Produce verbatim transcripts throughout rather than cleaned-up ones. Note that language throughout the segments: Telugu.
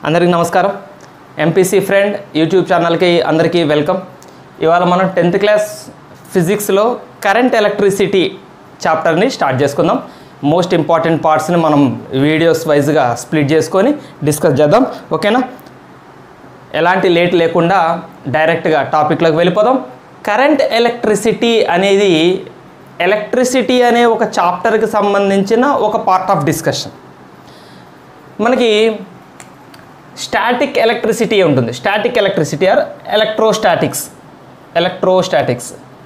అందరికీ నమస్కారం. ఎంపీసీ ఫ్రెండ్ యూట్యూబ్ ఛానల్కి అందరికీ వెల్కమ్. ఇవాళ మనం టెన్త్ క్లాస్ ఫిజిక్స్లో కరెంట్ ఎలక్ట్రిసిటీ చాప్టర్ని స్టార్ట్ చేసుకుందాం. మోస్ట్ ఇంపార్టెంట్ పార్ట్స్ని మనం వీడియోస్ వైజ్గా స్ప్లిట్ చేసుకొని డిస్కస్ చేద్దాం. ఓకేనా? ఎలాంటి లేట్ లేకుండా డైరెక్ట్గా టాపిక్లోకి వెళ్ళిపోదాం. కరెంట్ ఎలక్ట్రిసిటీ అనేది ఎలక్ట్రిసిటీ అనే ఒక చాప్టర్కి సంబంధించిన ఒక పార్ట్ ఆఫ్ డిస్కషన్. మనకి స్టాటిక్ ఎలక్ట్రిసిటీ ఉంటుంది. Static electricity or electrostatics electrostatics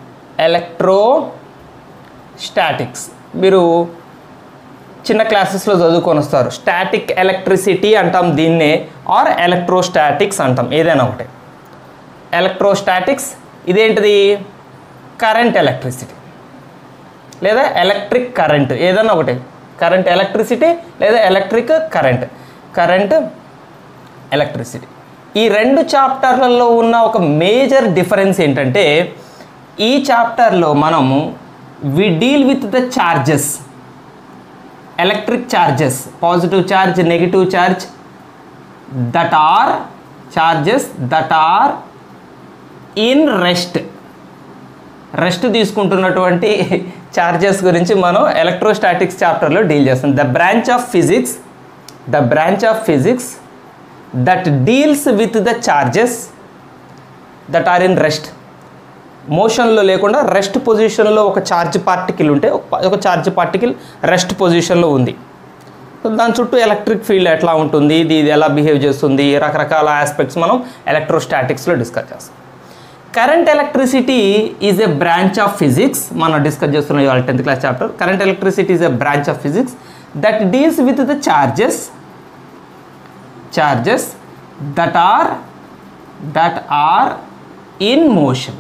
electrostatics మీరు చిన్న క్లాసెస్లో చదువుకొని వస్తారు. స్టాటిక్ ఎలక్ట్రిసిటీ అంటాం దీన్నే, ఆర్ ఎలక్ట్రోస్టాటిక్స్ అంటాం, ఏదైనా ఒకటే. ఎలక్ట్రోస్టాటిక్స్ ఇదేంటిది? కరెంట్ ఎలక్ట్రిసిటీ లేదా ఎలక్ట్రిక్ కరెంట్, ఏదైనా ఒకటి. కరెంట్ ఎలక్ట్రిసిటీ లేదా ఎలక్ట్రిక్ కరెంట్, కరెంట్ ఎలక్ట్రిసిటీ. ఈ రెండు చాప్టర్లలో ఉన్న ఒక మేజర్ డిఫరెన్స్ ఏంటంటే, ఈ చాప్టర్లో మనము we deal with the charges, electric charges, positive charge, negative charge, that are charges that are in rest rest తీసుకుంటున్నటువంటి చార్జెస్ గురించి మనం ఎలక్ట్రోస్టాటిక్స్ చాప్టర్లో డీల్ చేస్తాం. The branch of physics the branch of physics that deals with the charges that are in rest. మోషన్లో లేకుండా రెస్ట్ పొజిషన్లో ఒక ఛార్జ్ పార్టికల్ ఉంటే ఒక ఛార్జ్ పార్టికల్ రెస్ట్ పొజిషన్లో ఉంది. దాని చుట్టూ ఎలక్ట్రిక్ ఫీల్డ్ ఎట్లా ఉంటుంది, ఇది ఇది ఎలా బిహేవ్ చేస్తుంది, రకరకాల ఆస్పెక్ట్స్ మనం ఎలక్ట్రోస్టాటిక్స్లో డిస్కస్ చేస్తాం. Current electricity is a branch of physics. మనం డిస్కస్ చేస్తున్నాం ఇవాళ tenth class chapter. Current electricity is a branch of physics that deals with the charges charges that are that are in motion.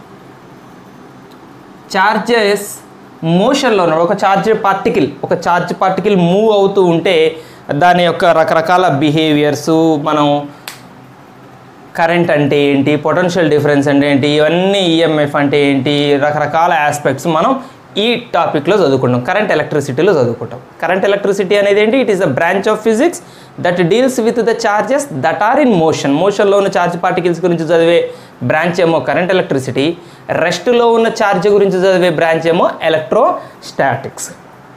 Charges మోషన్లో ఉన్నాడు. ఒక ఛార్జ్ పార్టికల్ ఒక ఛార్జ్ పార్టికల్ మూవ్ అవుతూ ఉంటే దాని యొక్క రకరకాల బిహేవియర్సు, మనం కరెంట్ అంటే ఏంటి, పొటెన్షియల్ డిఫరెన్స్ అంటే ఏంటి, ఇవన్నీ ఈఎంఎఫ్ అంటే ఏంటి, రకరకాల ఆస్పెక్ట్స్ మనం ఈ టాపిక్లో చదువుకుంటాం, కరెంట్ ఎలక్ట్రిసిటీలో చదువుకుంటాం. కరెంట్ ఎలక్ట్రిసిటీ అనేది ఏంటి? It is a branch of physics that deals with the charges that are in motion. మోషన్లో ఉన్న ఛార్జ్ పార్టికల్స్ గురించి చదివే బ్రాంచ్ ఏమో కరెంట్ ఎలక్ట్రిసిటీ, రెస్ట్లో ఉన్న ఛార్జ్ గురించి చదివే బ్రాంచ్ ఏమో ఎలక్ట్రోస్టాటిక్స్.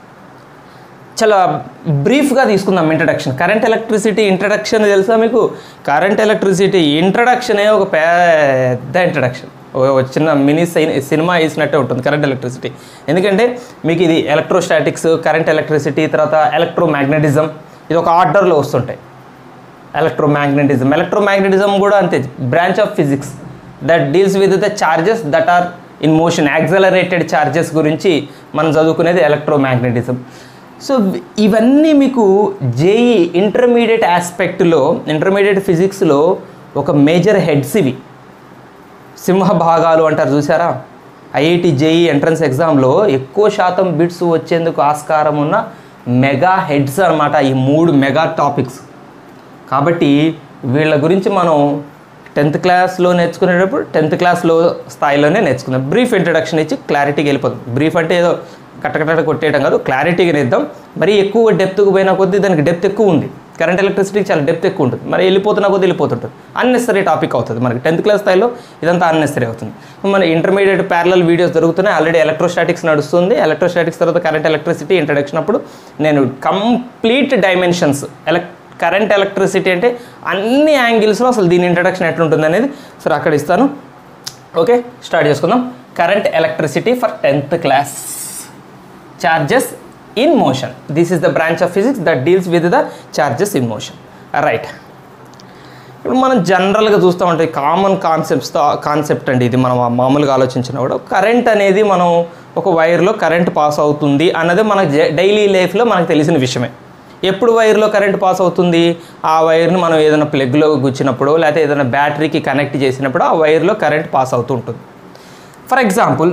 చాలా బ్రీఫ్గా తీసుకుందాం ఇంట్రడక్షన్. కరెంట్ ఎలక్ట్రిసిటీ ఇంట్రడక్షన్ తెలుసా మీకు? కరెంట్ ఎలక్ట్రిసిటీ ఇంట్రడక్షనే ఒక పెద్ద ఇంట్రడక్షన్, ఒక చిన్న మినీ సినిమా వేసినట్టే ఉంటుంది కరెంట్ ఎలక్ట్రిసిటీ. ఎందుకంటే మీకు ఇది ఎలక్ట్రోస్టాటిక్స్, కరెంట్ ఎలక్ట్రిసిటీ, తర్వాత ఎలక్ట్రోమాగ్నెటిజం, ఇది ఒక ఆర్డర్లో వస్తుంటాయి. ఎలక్ట్రోమాగ్నెటిజం ఎలక్ట్రోమాగ్నెటిజం కూడా అంతే, branch of physics that deals with the charges that are in motion. Accelerated charges గురించి మనం చదువుకునేది ఎలక్ట్రోమాగ్నెటిజం. సో ఇవన్నీ మీకు జేఈ ఇంటర్మీడియట్ ఆస్పెక్ట్లో, ఇంటర్మీడియట్ ఫిజిక్స్లో ఒక మేజర్ హెడ్స్. ఇవి సింహ భాగాలు అంటారు చూసారా? ఐఐటి జేఈ ఎంట్రన్స్ ఎగ్జామ్లో ఎక్కువ శాతం బిట్స్ వచ్చేందుకు ఆస్కారం ఉన్న మెగా హెడ్స్ అన్నమాట ఈ మూడు మెగా టాపిక్స్. కాబట్టి వీళ్ళ గురించి మనం టెన్త్ క్లాస్లో నేర్చుకునేటప్పుడు టెన్త్ క్లాస్లో స్థాయిలోనే నేర్చుకుందాం. బ్రీఫ్ ఇంట్రడక్షన్ ఇచ్చి క్లారిటీగా వెళ్ళిపోతాం. బ్రీఫ్ అంటే ఏదో కట్టకట్ట కొట్టేయడం కాదు, క్లారిటీగా నేద్దాం. మరి ఎక్కువ డెప్త్కి పోయిన కొద్దీ దానికి డెప్త్ ఎక్కువ ఉంది. కరెంట్ ఎలక్ట్రిసిటీకి చాలా డెప్త్ ఎక్కువ ఉంటుంది. మరి వెళ్ళిపోతున్న కొద్దీ వెళ్ళిపోతుంటుంది, అన్నెసరీ టాపిక్ అవుతుంది. మనకి టెన్త్ క్లాస్ స్థాయిలో ఇదంతా అన్నెసరీ అవుతుంది. మన ఇంటర్మీడియట్ ప్యారలల్ వీడియోస్ దొరుకుతున్నాయి. ఆల్రెడీ ఎలక్ట్రోస్టాటిక్స్ నడుస్తుంది. ఎలక్ట్రోస్టాటిక్స్ తర్వాత కరెంట్ ఎలక్ట్రిసిటీ ఇంట్రడక్షన్ అప్పుడు నేను కంప్లీట్ డైమెన్షన్స్ ఎలక్ కరెంట్ ఎలక్ట్రిసిటీ అంటే అన్ని యాంగిల్స్లో అసలు దీని ఇంట్రడక్షన్ ఎట్లుంటుంది అనేది సరే అక్కడ ఇస్తాను. ఓకే, స్టార్ట్ చేసుకుందాం. Current electricity for tenth class. Charges in motion, this is the branch of physics that deals with the charges in motion. Right, ఇప్పుడు మనం జనరల్గా చూస్తూ ఉంటే కామన్ కాన్సెప్ట్స్తో కాన్సెప్ట్ అండి ఇది. మనం మామూలుగా ఆలోచించినా కూడా కరెంట్ అనేది మనం ఒక వైర్లో కరెంట్ పాస్ అవుతుంది అన్నది మనకు డైలీ లైఫ్లో మనకు తెలిసిన విషయమే. ఎప్పుడు వైర్లో కరెంట్ పాస్ అవుతుంది? ఆ వైర్ని మనం ఏదైనా ప్లగ్లో గుచ్చినప్పుడు, లేకపోతే ఏదైనా బ్యాటరీకి కనెక్ట్ చేసినప్పుడు ఆ వైర్లో కరెంట్ పాస్ అవుతూ ఉంటుంది. ఫర్ ఎగ్జాంపుల్,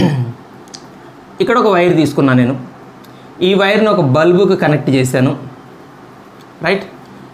ఇక్కడ ఒక వైర్ తీసుకున్నాను నేను. ఈ వైర్ని ఒక బల్బుకి కనెక్ట్ చేశాను. రైట్,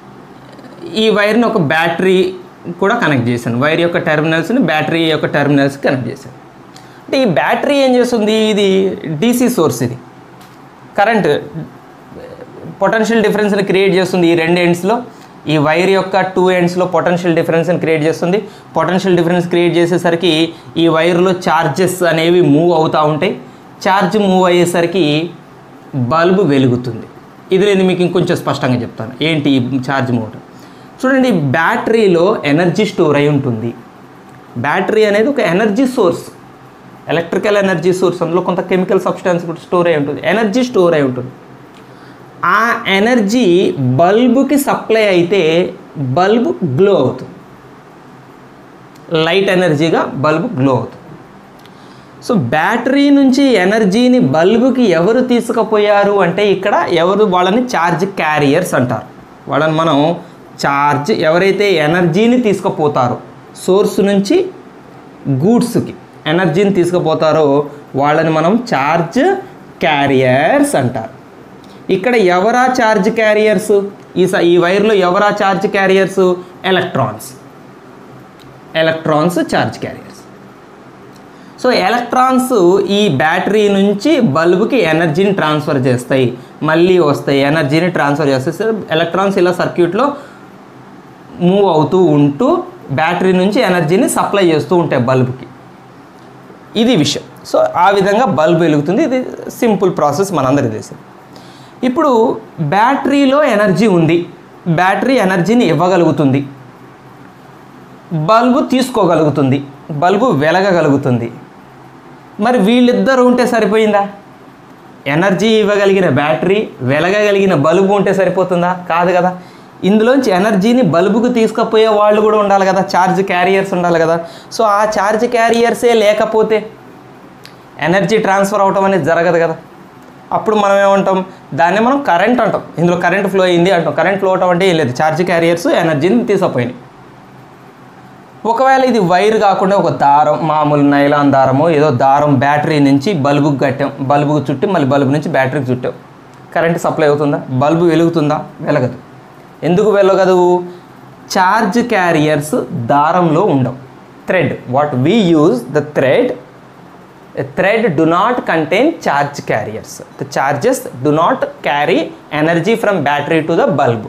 ఈ వైర్ని ఒక బ్యాటరీ కూడా కనెక్ట్ చేశాను. వైర్ యొక్క టెర్మినల్స్ని బ్యాటరీ యొక్క టెర్మినల్స్కి కనెక్ట్ చేశాను. అంటే ఈ బ్యాటరీ ఏం చేస్తుంది? ఇది డీసీ సోర్స్, ఇది కరెంట్ పొటెన్షియల్ డిఫరెన్స్ని క్రియేట్ చేస్తుంది ఈ రెండు ఎండ్స్లో. ఈ వైర్ యొక్క టూ ఎండ్స్లో పొటెన్షియల్ డిఫరెన్స్ని క్రియేట్ చేస్తుంది. పొటెన్షియల్ డిఫరెన్స్ క్రియేట్ చేసేసరికి ఈ వైర్లో ఛార్జెస్ అనేవి మూవ్ అవుతూ ఉంటాయి. ఛార్జ్ మూవ్ అయ్యేసరికి బల్బు వెలుగుతుంది. ఇది నేను మీకు ఇంకొంచెం స్పష్టంగా చెప్తాను ఏంటి ఛార్జ్ మూవ్. చూడండి, బ్యాటరీలో ఎనర్జీ స్టోర్ అయి ఉంటుంది. బ్యాటరీ అనేది ఒక energy source, electrical energy source. అందులో కొంత కెమికల్ సబ్స్టాన్స్ కూడా స్టోర్ అయి ఉంటుంది, ఎనర్జీ స్టోర్ అయి ఉంటుంది. ఆ ఎనర్జీ బల్బుకి సప్లై అయితే బల్బు గ్లో అవుతుంది, లైట్ ఎనర్జీగా బల్బు గ్లో అవుతుంది. సో బ్యాటరీ నుంచి ఎనర్జీని బల్బుకి ఎవరు తీసుకుపోయారు అంటే ఇక్కడ ఎవరు, వాళ్ళని ఛార్జ్ క్యారియర్స్ అంటారు. వాళ్ళని మనం ఛార్జ్, ఎవరైతే ఎనర్జీని తీసుకుపోతారో సోర్స్ నుంచి గూడ్స్కి ఎనర్జీని తీసుకుపోతారో వాళ్ళని మనం ఛార్జ్ క్యారియర్స్ అంటారు. ఇక్కడ ఎవరా ఛార్జ్ క్యారియర్స్? ఈ ఈ వైర్లో ఎవరా charge carriers? Electrons. Electrons charge carriers. So electrons ఈ బ్యాటరీ నుంచి బల్బుకి ఎనర్జీని ట్రాన్స్ఫర్ చేస్తాయి, మళ్ళీ వస్తాయి, ఎనర్జీని ట్రాన్స్ఫర్ చేస్తాయి. ఎలక్ట్రాన్స్ ఇలా సర్క్యూట్లో మూవ్ అవుతూ ఉంటూ బ్యాటరీ నుంచి ఎనర్జీని సప్లై చేస్తూ ఉంటాయి బల్బుకి. ఇది విషయం. సో ఆ విధంగా బల్బు వెలుగుతుంది. ఇది సింపుల్ ప్రాసెస్, మనందరికీ తెలిసింది. ఇప్పుడు బ్యాటరీలో ఎనర్జీ ఉంది, బ్యాటరీ ఎనర్జీని ఇవ్వగలుగుతుంది, బల్బు తీసుకోగలుగుతుంది, బల్బు వెలగగలుగుతుంది. మరి వీళ్ళిద్దరూ ఉంటే సరిపోయిందా? ఎనర్జీ ఇవ్వగలిగిన బ్యాటరీ, వెలగగలిగిన బల్బు ఉంటే సరిపోతుందా? కాదు కదా. ఇందులోంచి ఎనర్జీని బల్బుకు తీసుకుపోయే వాళ్ళు కూడా ఉండాలి కదా, ఛార్జ్ క్యారియర్స్ ఉండాలి కదా. సో ఆ ఛార్జ్ క్యారియర్సే లేకపోతే ఎనర్జీ ట్రాన్స్ఫర్ అవటం అనేది జరగదు కదా. అప్పుడు మనం ఏమంటాం, దాన్ని మనం కరెంట్ అంటాం. ఇందులో కరెంట్ ఫ్లో అయింది అంటాం. కరెంట్ ఫ్లో అవటం అంటే ఏం లేదు, ఛార్జ్ క్యారియర్స్ ఎనర్జీని తీసుకుపోయినాయి. ఒకవేళ ఇది వైర్ కాకుండా ఒక దారం, మామూలు నైలాన్ దారము ఏదో దారం బ్యాటరీ నుంచి బల్బుకి కట్టాం, బల్బుకి చుట్టి మళ్ళీ బల్బు నుంచి బ్యాటరీకి చుట్టాం, కరెంట్ సప్లై అవుతుందా? బల్బు వెలుగుతుందా? వెలగదు. ఎందుకు వెలగదు? ఛార్జ్ క్యారియర్స్ దారంలో ఉండవు. Thread, what we use the thread, a thread do not contain charge carriers. The charges do not carry energy from battery to the bulb.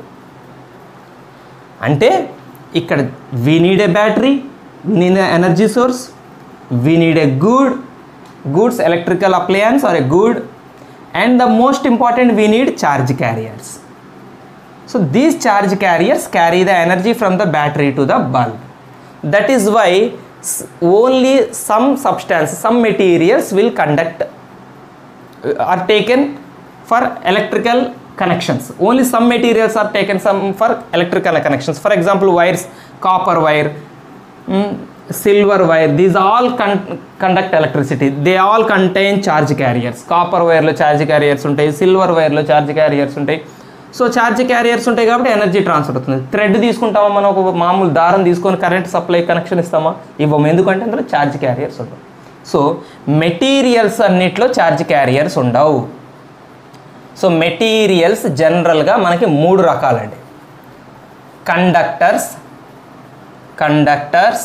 అంటే ఇక్కడ we need a battery, we need an energy source, we need a good goods electrical appliance or a good, and the most important we need charge carriers. So these charge carriers carry the energy from the battery to the bulb. That is why only some substance, some materials will conduct, uh, are taken for electrical connections. Only some materials are taken some for electrical connections. For example, wires, copper wire, mm, silver wire, these all con conduct electricity. They all contain charge carriers. Copper wire lo charge carriers untai, silver wire lo charge carriers untai. So charge carriers ఉంటాయి కాబట్టి ఎనర్జీ ట్రాన్స్ఫర్ అవుతుంది. థ్రెడ్ తీసుకుంటామా, మనం ఒక మామూలు దారం తీసుకొని కరెంట్ సప్లై కనెక్షన్ ఇస్తామా? ఇవ్వము. ఎందుకంటే అందులో ఛార్జ్ క్యారియర్స్ ఉండవు. సో మెటీరియల్స్ అన్నిట్లో ఛార్జ్ క్యారియర్స్ ఉండవు. సో మెటీరియల్స్ జనరల్గా మనకి మూడు రకాలండి. Conductors, conductors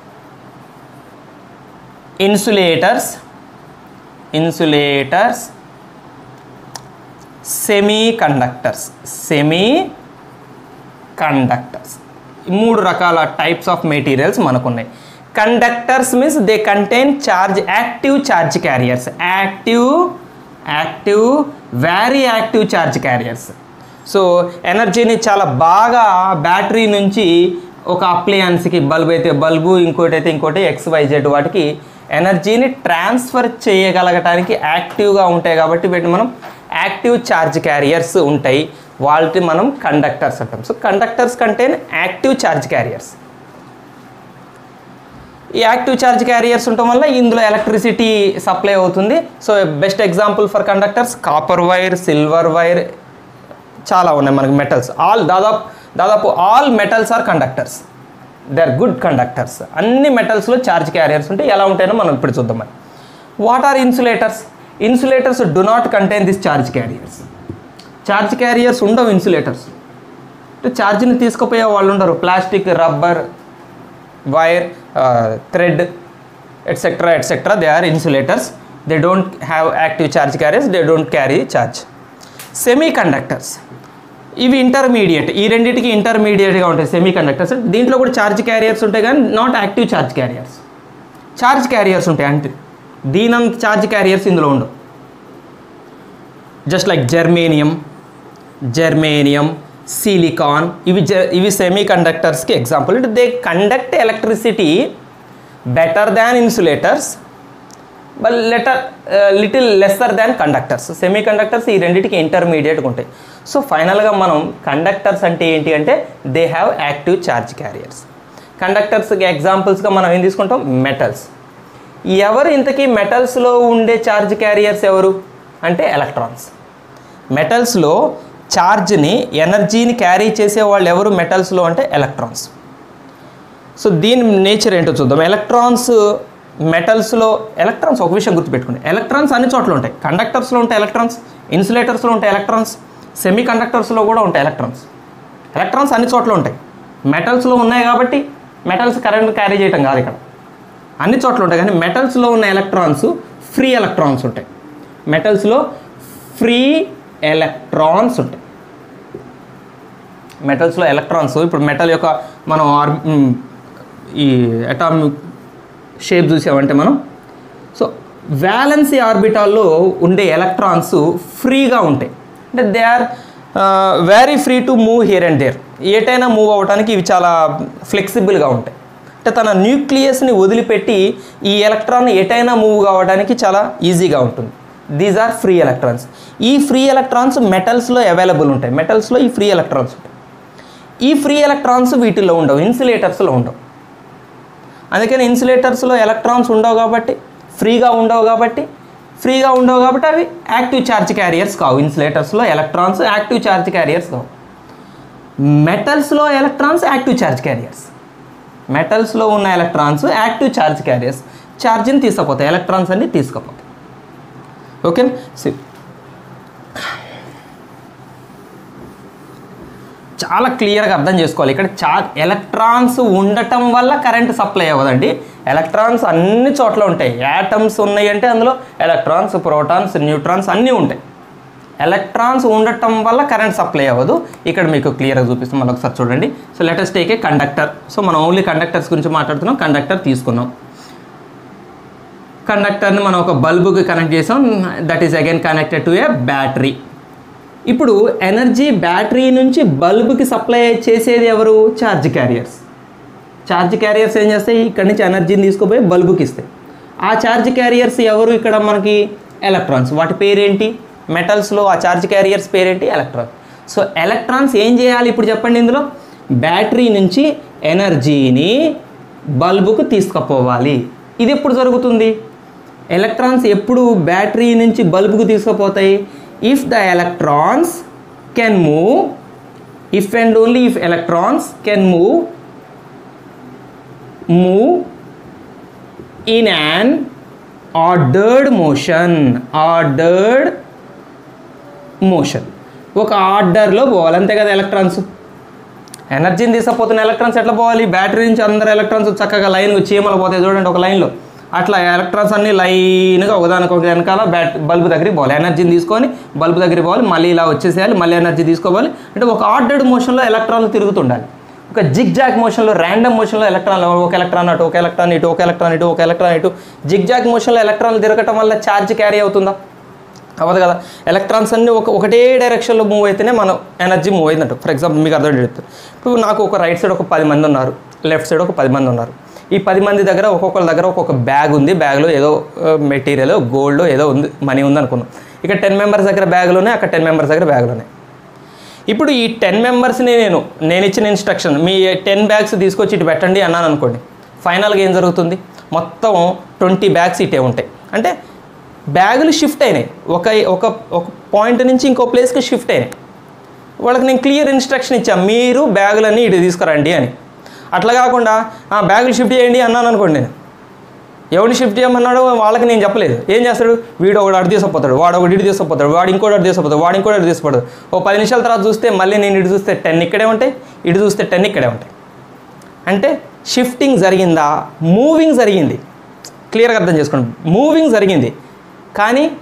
insulators, insulators semi conductors, semi conductors. మూడు రకాల టైప్స్ ఆఫ్ మెటీరియల్స్ మనకున్నాయి. Conductors means they contain charge, active charge carriers, active active very active charge carriers. So ఎనర్జీని చాలా బాగా బ్యాటరీ నుంచి ఒక అప్లయన్స్కి, బల్బ్ అయితే బల్బు, ఇంకోటి అయితే ఇంకోటి, ఎక్స్ వై జెడ్ వాటికి ఎనర్జీని ట్రాన్స్ఫర్ చేయగలగటానికి యాక్టివ్గా ఉంటాయి కాబట్టి వీటిని మనం యాక్టివ్ ఛార్జ్ క్యారియర్స్ ఉంటాయి, వాటిని మనం కండక్టర్స్ అంటాం. So conductors contain active charge carriers. ఈ యాక్టివ్ ఛార్జ్ క్యారియర్స్ ఉండటం వల్ల ఇందులో ఎలక్ట్రిసిటీ సప్లై అవుతుంది. So best example for conductors copper wire, silver wire, చాలా ఉన్నాయి మనకి మెటల్స్. ఆల్ దాదాపు దాదాపు all metals are conductors, they are good conductors. అన్ని మెటల్స్లో ఛార్జ్ క్యారియర్స్ ఉంటాయి. ఎలా ఉంటాయో మనం ఇప్పుడు చూద్దాం. మరి what are insulators? Insulators do not contain this charge carriers. Charge carriers ఉండవు ఇన్సులేటర్స్. అంటే ఛార్జ్ని తీసుకుపోయే వాళ్ళు ఉండరు. Plastic, rubber, wire, thread etcetera etcetera they are insulators. They don't have active charge carriers, they don't carry charge. Semi conductors, ఇవి ఇంటర్మీడియట్, ఈ రెండింటికి ఇంటర్మీడియట్గా ఉంటాయి సెమీ కండక్టర్స్. దీంట్లో కూడా ఛార్జ్ క్యారియర్స్ ఉంటాయి కానీ not active charge carriers. Charge carriers ఉంటాయి అంటే దీనంత ఛార్జ్ క్యారియర్స్ ఇందులో ఉండవు. Just like germanium, germanium, silicon, ఇవి జ ఇవి సెమీ కండక్టర్స్కి ఎగ్జాంపుల్. అంటే they conduct electricity better than insulators but letter little lesser than conductors. Semi conductors ఈ రెండింటికి ఇంటర్మీడియట్గా ఉంటాయి. సో ఫైనల్గా మనం కండక్టర్స్ అంటే ఏంటి అంటే they have active charge carriers. కండక్టర్స్కి ఎగ్జాంపుల్స్గా మనం ఏం తీసుకుంటాం, మెటల్స్. ఎవరు ఇంతకీ మెటల్స్లో ఉండే ఛార్జ్ క్యారియర్స్ ఎవరు అంటే ఎలక్ట్రాన్స్. మెటల్స్లో ఛార్జ్ని ఎనర్జీని క్యారీ చేసే వాళ్ళు ఎవరు మెటల్స్లో అంటే ఎలక్ట్రాన్స్. సో దీని నేచర్ ఏంటో చూద్దాం. ఎలక్ట్రాన్స్ మెటల్స్లో ఎలక్ట్రాన్స్ ఒక విషయం గుర్తుపెట్టుకోండి, ఎలక్ట్రాన్స్ అన్ని చోట్ల ఉంటాయి. కండక్టర్స్లో ఉంటాయి ఎలక్ట్రాన్స్, ఇన్సులేటర్స్లో ఉంటాయి ఎలక్ట్రాన్స్, సెమీ కండక్టర్స్లో కూడా ఉంటాయి ఎలక్ట్రాన్స్. ఎలక్ట్రాన్స్ అన్ని చోట్ల ఉంటాయి. మెటల్స్లో ఉన్నాయి కాబట్టి మెటల్స్ కరెంట్ క్యారీ చేయటం కాదు, ఇక్కడ అన్ని చోట్ల ఉంటాయి. కానీ మెటల్స్లో ఉన్న ఎలక్ట్రాన్స్ ఫ్రీ ఎలక్ట్రాన్స్ ఉంటాయి. మెటల్స్లో ఫ్రీ ఎలక్ట్రాన్స్ ఉంటాయి. మెటల్స్లో ఎలక్ట్రాన్స్ ఇప్పుడు మెటల్ యొక్క మనం ఆర్ ఈ అటామిక్ షేప్ చూసామంటే మనం, సో వ్యాలెన్సీ ఆర్బిటాల్లో ఉండే ఎలక్ట్రాన్స్ ఫ్రీగా ఉంటాయి. అంటే they are very free to move here and there. ఏటైనా మూవ్ అవ్వడానికి ఇవి చాలా ఫ్లెక్సిబుల్గా ఉంటాయి. అంటే తన న్యూక్లియస్ని వదిలిపెట్టి ఈ ఎలక్ట్రాన్ ఎటైనా మూవ్ కావడానికి చాలా ఈజీగా ఉంటుంది. These are free electrons. ఈ ఫ్రీ ఎలక్ట్రాన్స్ మెటల్స్లో అవైలబుల్ ఉంటాయి. మెటల్స్లో ఈ ఫ్రీ ఎలక్ట్రాన్స్ ఉంటాయి. ఈ ఫ్రీ ఎలక్ట్రాన్స్ వీటిల్లో ఉండవు, ఇన్సులేటర్స్లో ఉండవు. అందుకని ఇన్సులేటర్స్లో ఎలక్ట్రాన్స్ ఉండవు కాబట్టి, ఫ్రీగా ఉండవు కాబట్టి ఫ్రీగా ఉండవు కాబట్టి అవి యాక్టివ్ ఛార్జ్ క్యారియర్స్ కావు. ఇన్సులేటర్స్లో ఎలక్ట్రాన్స్ యాక్టివ్ ఛార్జ్ క్యారియర్స్ కావు. మెటల్స్లో ఎలక్ట్రాన్స్ యాక్టివ్ ఛార్జ్ క్యారియర్స్. మెటల్స్లో ఉన్న ఎలక్ట్రాన్స్ యాక్టివ్ ఛార్జ్ క్యారియర్స్, ఛార్జ్ని తీసుకుపోతాయి, ఎలక్ట్రాన్స్ అన్ని తీసుకుపోతాయి. ఓకే, చాలా క్లియర్గా అర్థం చేసుకోవాలి. ఇక్కడ చార్జ్ ఎలక్ట్రాన్స్ ఉండటం వల్ల కరెంట్ సప్లై అవ్వదండి. ఎలక్ట్రాన్స్ అన్ని చోట్ల ఉంటాయి. యాటమ్స్ ఉన్నాయి అంటే అందులో ఎలక్ట్రాన్స్, ప్రోటాన్స్, న్యూట్రాన్స్ అన్నీ ఉంటాయి. ఎలక్ట్రాన్స్ ఉండటం వల్ల కరెంట్ సప్లై అవ్వదు. ఇక్కడ మీకు క్లియర్గా చూపిస్తాం, మళ్ళీ ఒకసారి చూడండి. So let us take a conductor. So మనం ఓన్లీ కండక్టర్స్ గురించి మాట్లాడుతున్నాం. కండక్టర్ తీసుకున్నాం. కండక్టర్ని మనం ఒక బల్బుకి కనెక్ట్ చేసాం. That is again connected to a battery. ఇప్పుడు ఎనర్జీ బ్యాటరీ నుంచి బల్బుకి సప్లై చేసేది ఎవరు? Charge carriers. ఛార్జ్ క్యారియర్స్ ఏం చేస్తాయి? ఇక్కడ నుంచి ఎనర్జీని తీసుకుపోయి బల్బుకి ఇస్తాయి. ఆ ఛార్జ్ క్యారియర్స్ ఎవరు? ఇక్కడ మనకి ఎలక్ట్రాన్స్. వాటి పేరేంటి? మెటల్స్లో ఆ ఛార్జ్ క్యారియర్స్ పేరేంటి? ఎలక్ట్రాన్. సో ఎలక్ట్రాన్స్ ఏం చేయాలి ఇప్పుడు చెప్పండి? ఇందులో బ్యాటరీ నుంచి ఎనర్జీని బల్బుకు తీసుకుపోవాలి. ఇది ఎప్పుడు జరుగుతుంది? ఎలక్ట్రాన్స్ ఎప్పుడు బ్యాటరీ నుంచి బల్బుకు తీసుకుపోతాయి? if the electrons can move, if and only if electrons can move move in an ordered motion, ordered motion, ఒక ఆర్డర్లో పోవాలి, అంతే కదా. ఎలక్ట్రాన్స్ ఎనర్జీని తీసుకుపోతున్న ఎలక్ట్రాన్స్ ఎట్లా పోవాలి? బ్యాటరీ నుంచి అందరు ఎలక్ట్రాన్స్ చక్కగా లైన్ చీమలు పోతాయి చూడండి ఒక లైన్లో, అట్లా ఎలక్ట్రాన్స్ అన్ని లైన్గా ఒకదానికి ఒక వెనకాల బ్యాట్ బల్బు దగ్గరికి పోవాలి. ఎనర్జీని తీసుకొని బల్బు దగ్గరికి పోవాలి, మళ్ళీ ఇలా వచ్చేసేయాలి, మళ్ళీ ఎనర్జీ తీసుకోవాలి. అంటే ఒక ఆర్డర్డ్ మోషన్లో ఎలక్ట్రాన్లు తిరుగుతుండాలి. ఒక జిగ్ జాగ్ మోషన్లో, ర్యాండమ్ మోషన్లో ఎలక్ట్రాన్లు ఒక ఎలక్ట్రాన్ అటు, ఒక ఎలక్ట్రాన్ ఇటు, ఒక ఎలక్ట్రాన్ ఇటు, ఒక ఎలక్ట్రాన్ ఇటు, జిగ్ జాగ్ మోషన్లో ఎలక్ట్రాన్లు తిరగటం వల్ల ఛార్జ్ క్యారీ అవుతుందా? అవ్వదు కదా. ఎలక్ట్రాన్స్ అన్నీ ఒక ఒకటే డైరెక్షన్లో మూవ్ అయితేనే మనం ఎనర్జీ మూవ్ అయిందంట. ఫర్ ఎగ్జాంపుల్ మీకు అర్థం చెప్తారు. ఇప్పుడు నాకు ఒక రైట్ సైడ్ ఒక పది మంది ఉన్నారు, లెఫ్ట్ సైడ్ ఒక పది మంది ఉన్నారు. ఈ పది మంది దగ్గర ఒక్కొక్కరి దగ్గర ఒక్కొక్క బ్యాగ్ ఉంది. బ్యాగ్లో ఏదో మెటీరియల్, గోల్డ్ ఏదో ఉంది, మనీ ఉంది అనుకున్నాం. ఇక్కడ టెన్ మెంబర్స్ దగ్గర బ్యాగ్లోనే, అక్కడ టెన్ మెంబర్స్ దగ్గర బ్యాగ్లోనే. ఇప్పుడు ఈ టెన్ మెంబర్స్ని నేను నేను ఇచ్చిన ఇన్స్ట్రక్షన్, మీ టెన్ బ్యాగ్స్ తీసుకొచ్చి ఇటు పెట్టండి అన్నాను అనుకోండి. ఫైనల్గా ఏం జరుగుతుంది? మొత్తం ట్వంటీ బ్యాగ్స్ ఇటే ఉంటాయి. అంటే బ్యాగులు షిఫ్ట్ అయినాయి, ఒక ఒక ఒక పాయింట్ నుంచి ఇంకో ప్లేస్కి షిఫ్ట్ అయినాయి. వాళ్ళకి నేను క్లియర్ ఇన్స్ట్రక్షన్ ఇచ్చాను, మీరు బ్యాగులన్నీ ఇటు తీసుకురండి అని. అట్లా కాకుండా బ్యాగులు షిఫ్ట్ చేయండి అన్నాను అనుకోండి, నేను ఎవరిని షిఫ్ట్ చేయమన్నాడో వాళ్ళకి నేను చెప్పలేదు. ఏం చేస్తాడు? వీడు ఒకటి అటు తీసుకుపోతాడు, వాడు ఒకటి ఇటు తీసుకుపోతాడు, వాడు ఇంకోటి అటు తీసుకుపోతాడు, వాడు ఇంకోటి అటు తీసుకుపోతాడు. ఓ పది నిమిషాల తర్వాత చూస్తే మళ్ళీ నేను ఇటు చూస్తే టెన్ ఇక్కడే ఉంటాయి, ఇటు చూస్తే టెన్ ఇక్కడే ఉంటాయి. అంటే షిఫ్టింగ్ జరిగిందా? మూవింగ్ జరిగింది. క్లియర్గా అర్థం చేసుకోండి. మూవింగ్ జరిగింది కానీ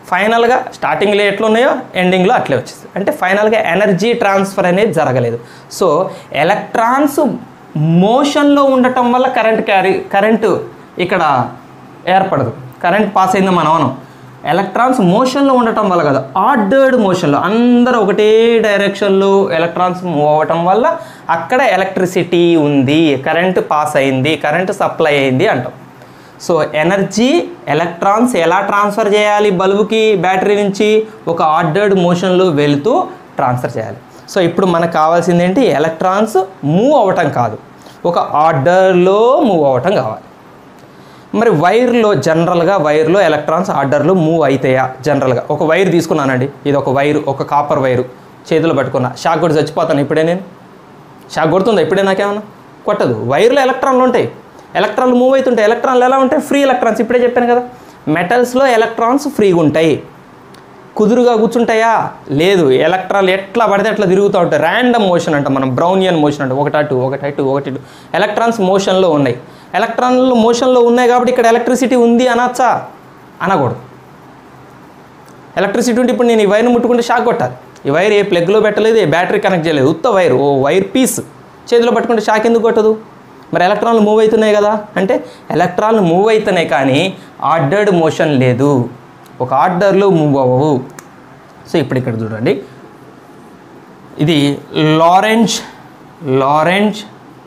ఫైనల్గా స్టార్టింగ్లో ఎట్లా ఉన్నాయో ఎండింగ్లో అట్లే వచ్చేస్తుంది. అంటే ఫైనల్గా ఎనర్జీ ట్రాన్స్ఫర్ అనేది జరగలేదు. సో ఎలక్ట్రాన్స్ మోషన్లో ఉండటం వల్ల కరెంట్ క్యారీ కరెంటు ఇక్కడ ఏర్పడదు, కరెంట్ పాస్ అయిందో మనం అనం. ఎలక్ట్రాన్స్ మోషన్లో ఉండటం వల్ల కదా, ఆర్డర్డ్ మోషన్లో అందరూ ఒకటే డైరెక్షన్లో ఎలక్ట్రాన్స్ మూవ్ అవ్వటం వల్ల అక్కడ ఎలక్ట్రిసిటీ ఉంది, కరెంటు పాస్ అయింది, కరెంటు సప్లై అయింది అంటాం. సో ఎనర్జీ ఎలక్ట్రాన్స్ ఎలా ట్రాన్స్ఫర్ చేయాలి బల్బుకి బ్యాటరీ నుంచి, ఒక ఆర్డర్డ్ మోషన్లో వెళుతూ ట్రాన్స్ఫర్ చేయాలి. సో ఇప్పుడు మనకు కావాల్సింది ఏంటి, ఎలక్ట్రాన్స్ మూవ్ అవ్వటం కాదు, ఒక ఆర్డర్లో మూవ్ అవ్వటం కావాలి. మరి వైర్లో జనరల్గా వైర్లో ఎలక్ట్రాన్స్ ఆర్డర్లో మూవ్ అవుతాయా? జనరల్గా ఒక వైర్ తీసుకున్నానండి, ఇది ఒక వైరు, ఒక కాపర్ వైరు చేతిలో పట్టుకున్నా, షాక్ కొట్టి చచ్చిపోతాను ఇప్పుడే. నేను షాక్ కొడుతుందా ఇప్పుడే? నాకేమన్నా కొట్టదు. వైర్లో ఎలక్ట్రాన్లు ఉంటాయి, ఎలక్ట్రాన్లు మూవ్ అవుతుంటాయి. ఎలక్ట్రాన్లు ఎలా ఉంటాయి? Free electrons. ఇప్పుడే చెప్పాను కదా, మెటల్స్లో ఎలక్ట్రాన్స్ ఫ్రీగా ఉంటాయి. కుదురుగా కూర్చుంటాయా? లేదు. ఎలక్ట్రాన్లు ఎట్లా పడితే అట్లా తిరుగుతూ ఉంటాయి. ర్యాండమ్ మోషన్ అంట, మనం బ్రౌనియన్ మోషన్ అంటే ఒకటి అటు ఒకటి అటు ఒకటి ఇటు. ఎలక్ట్రాన్స్ మోషన్లో ఉన్నాయి. ఎలక్ట్రాన్లు మోషన్లో ఉన్నాయి కాబట్టి ఇక్కడ ఎలక్ట్రిసిటీ ఉంది అనొచ్చా? అనకూడదు. ఎలక్ట్రిసిటీ ఉంటే ఇప్పుడు నేను ఈ వైర్ని ముట్టుకుంటే షాక్ కొట్టాలి. ఈ వైర్ ఏ ప్లగ్లో పెట్టలేదు, ఏ బ్యాటరీ కనెక్ట్ చేయలేదు, ఉత్త వైర్, ఓ వైర్ పీస్ చేతిలో పట్టుకుంటే షాక్ ఎందుకు కొట్టదు? మరి ఎలక్ట్రాన్లు మూవ్ అవుతున్నాయి కదా, అంటే ఎలక్ట్రాన్లు మూవ్ అవుతున్నాయి కానీ ఆర్డర్డ్ మోషన్ లేదు, ఒక ఆర్డర్లో మూవ్ అవ్వవు. సో ఇప్పుడు ఇక్కడ చూడండి, ఇది Lorentz Lorentz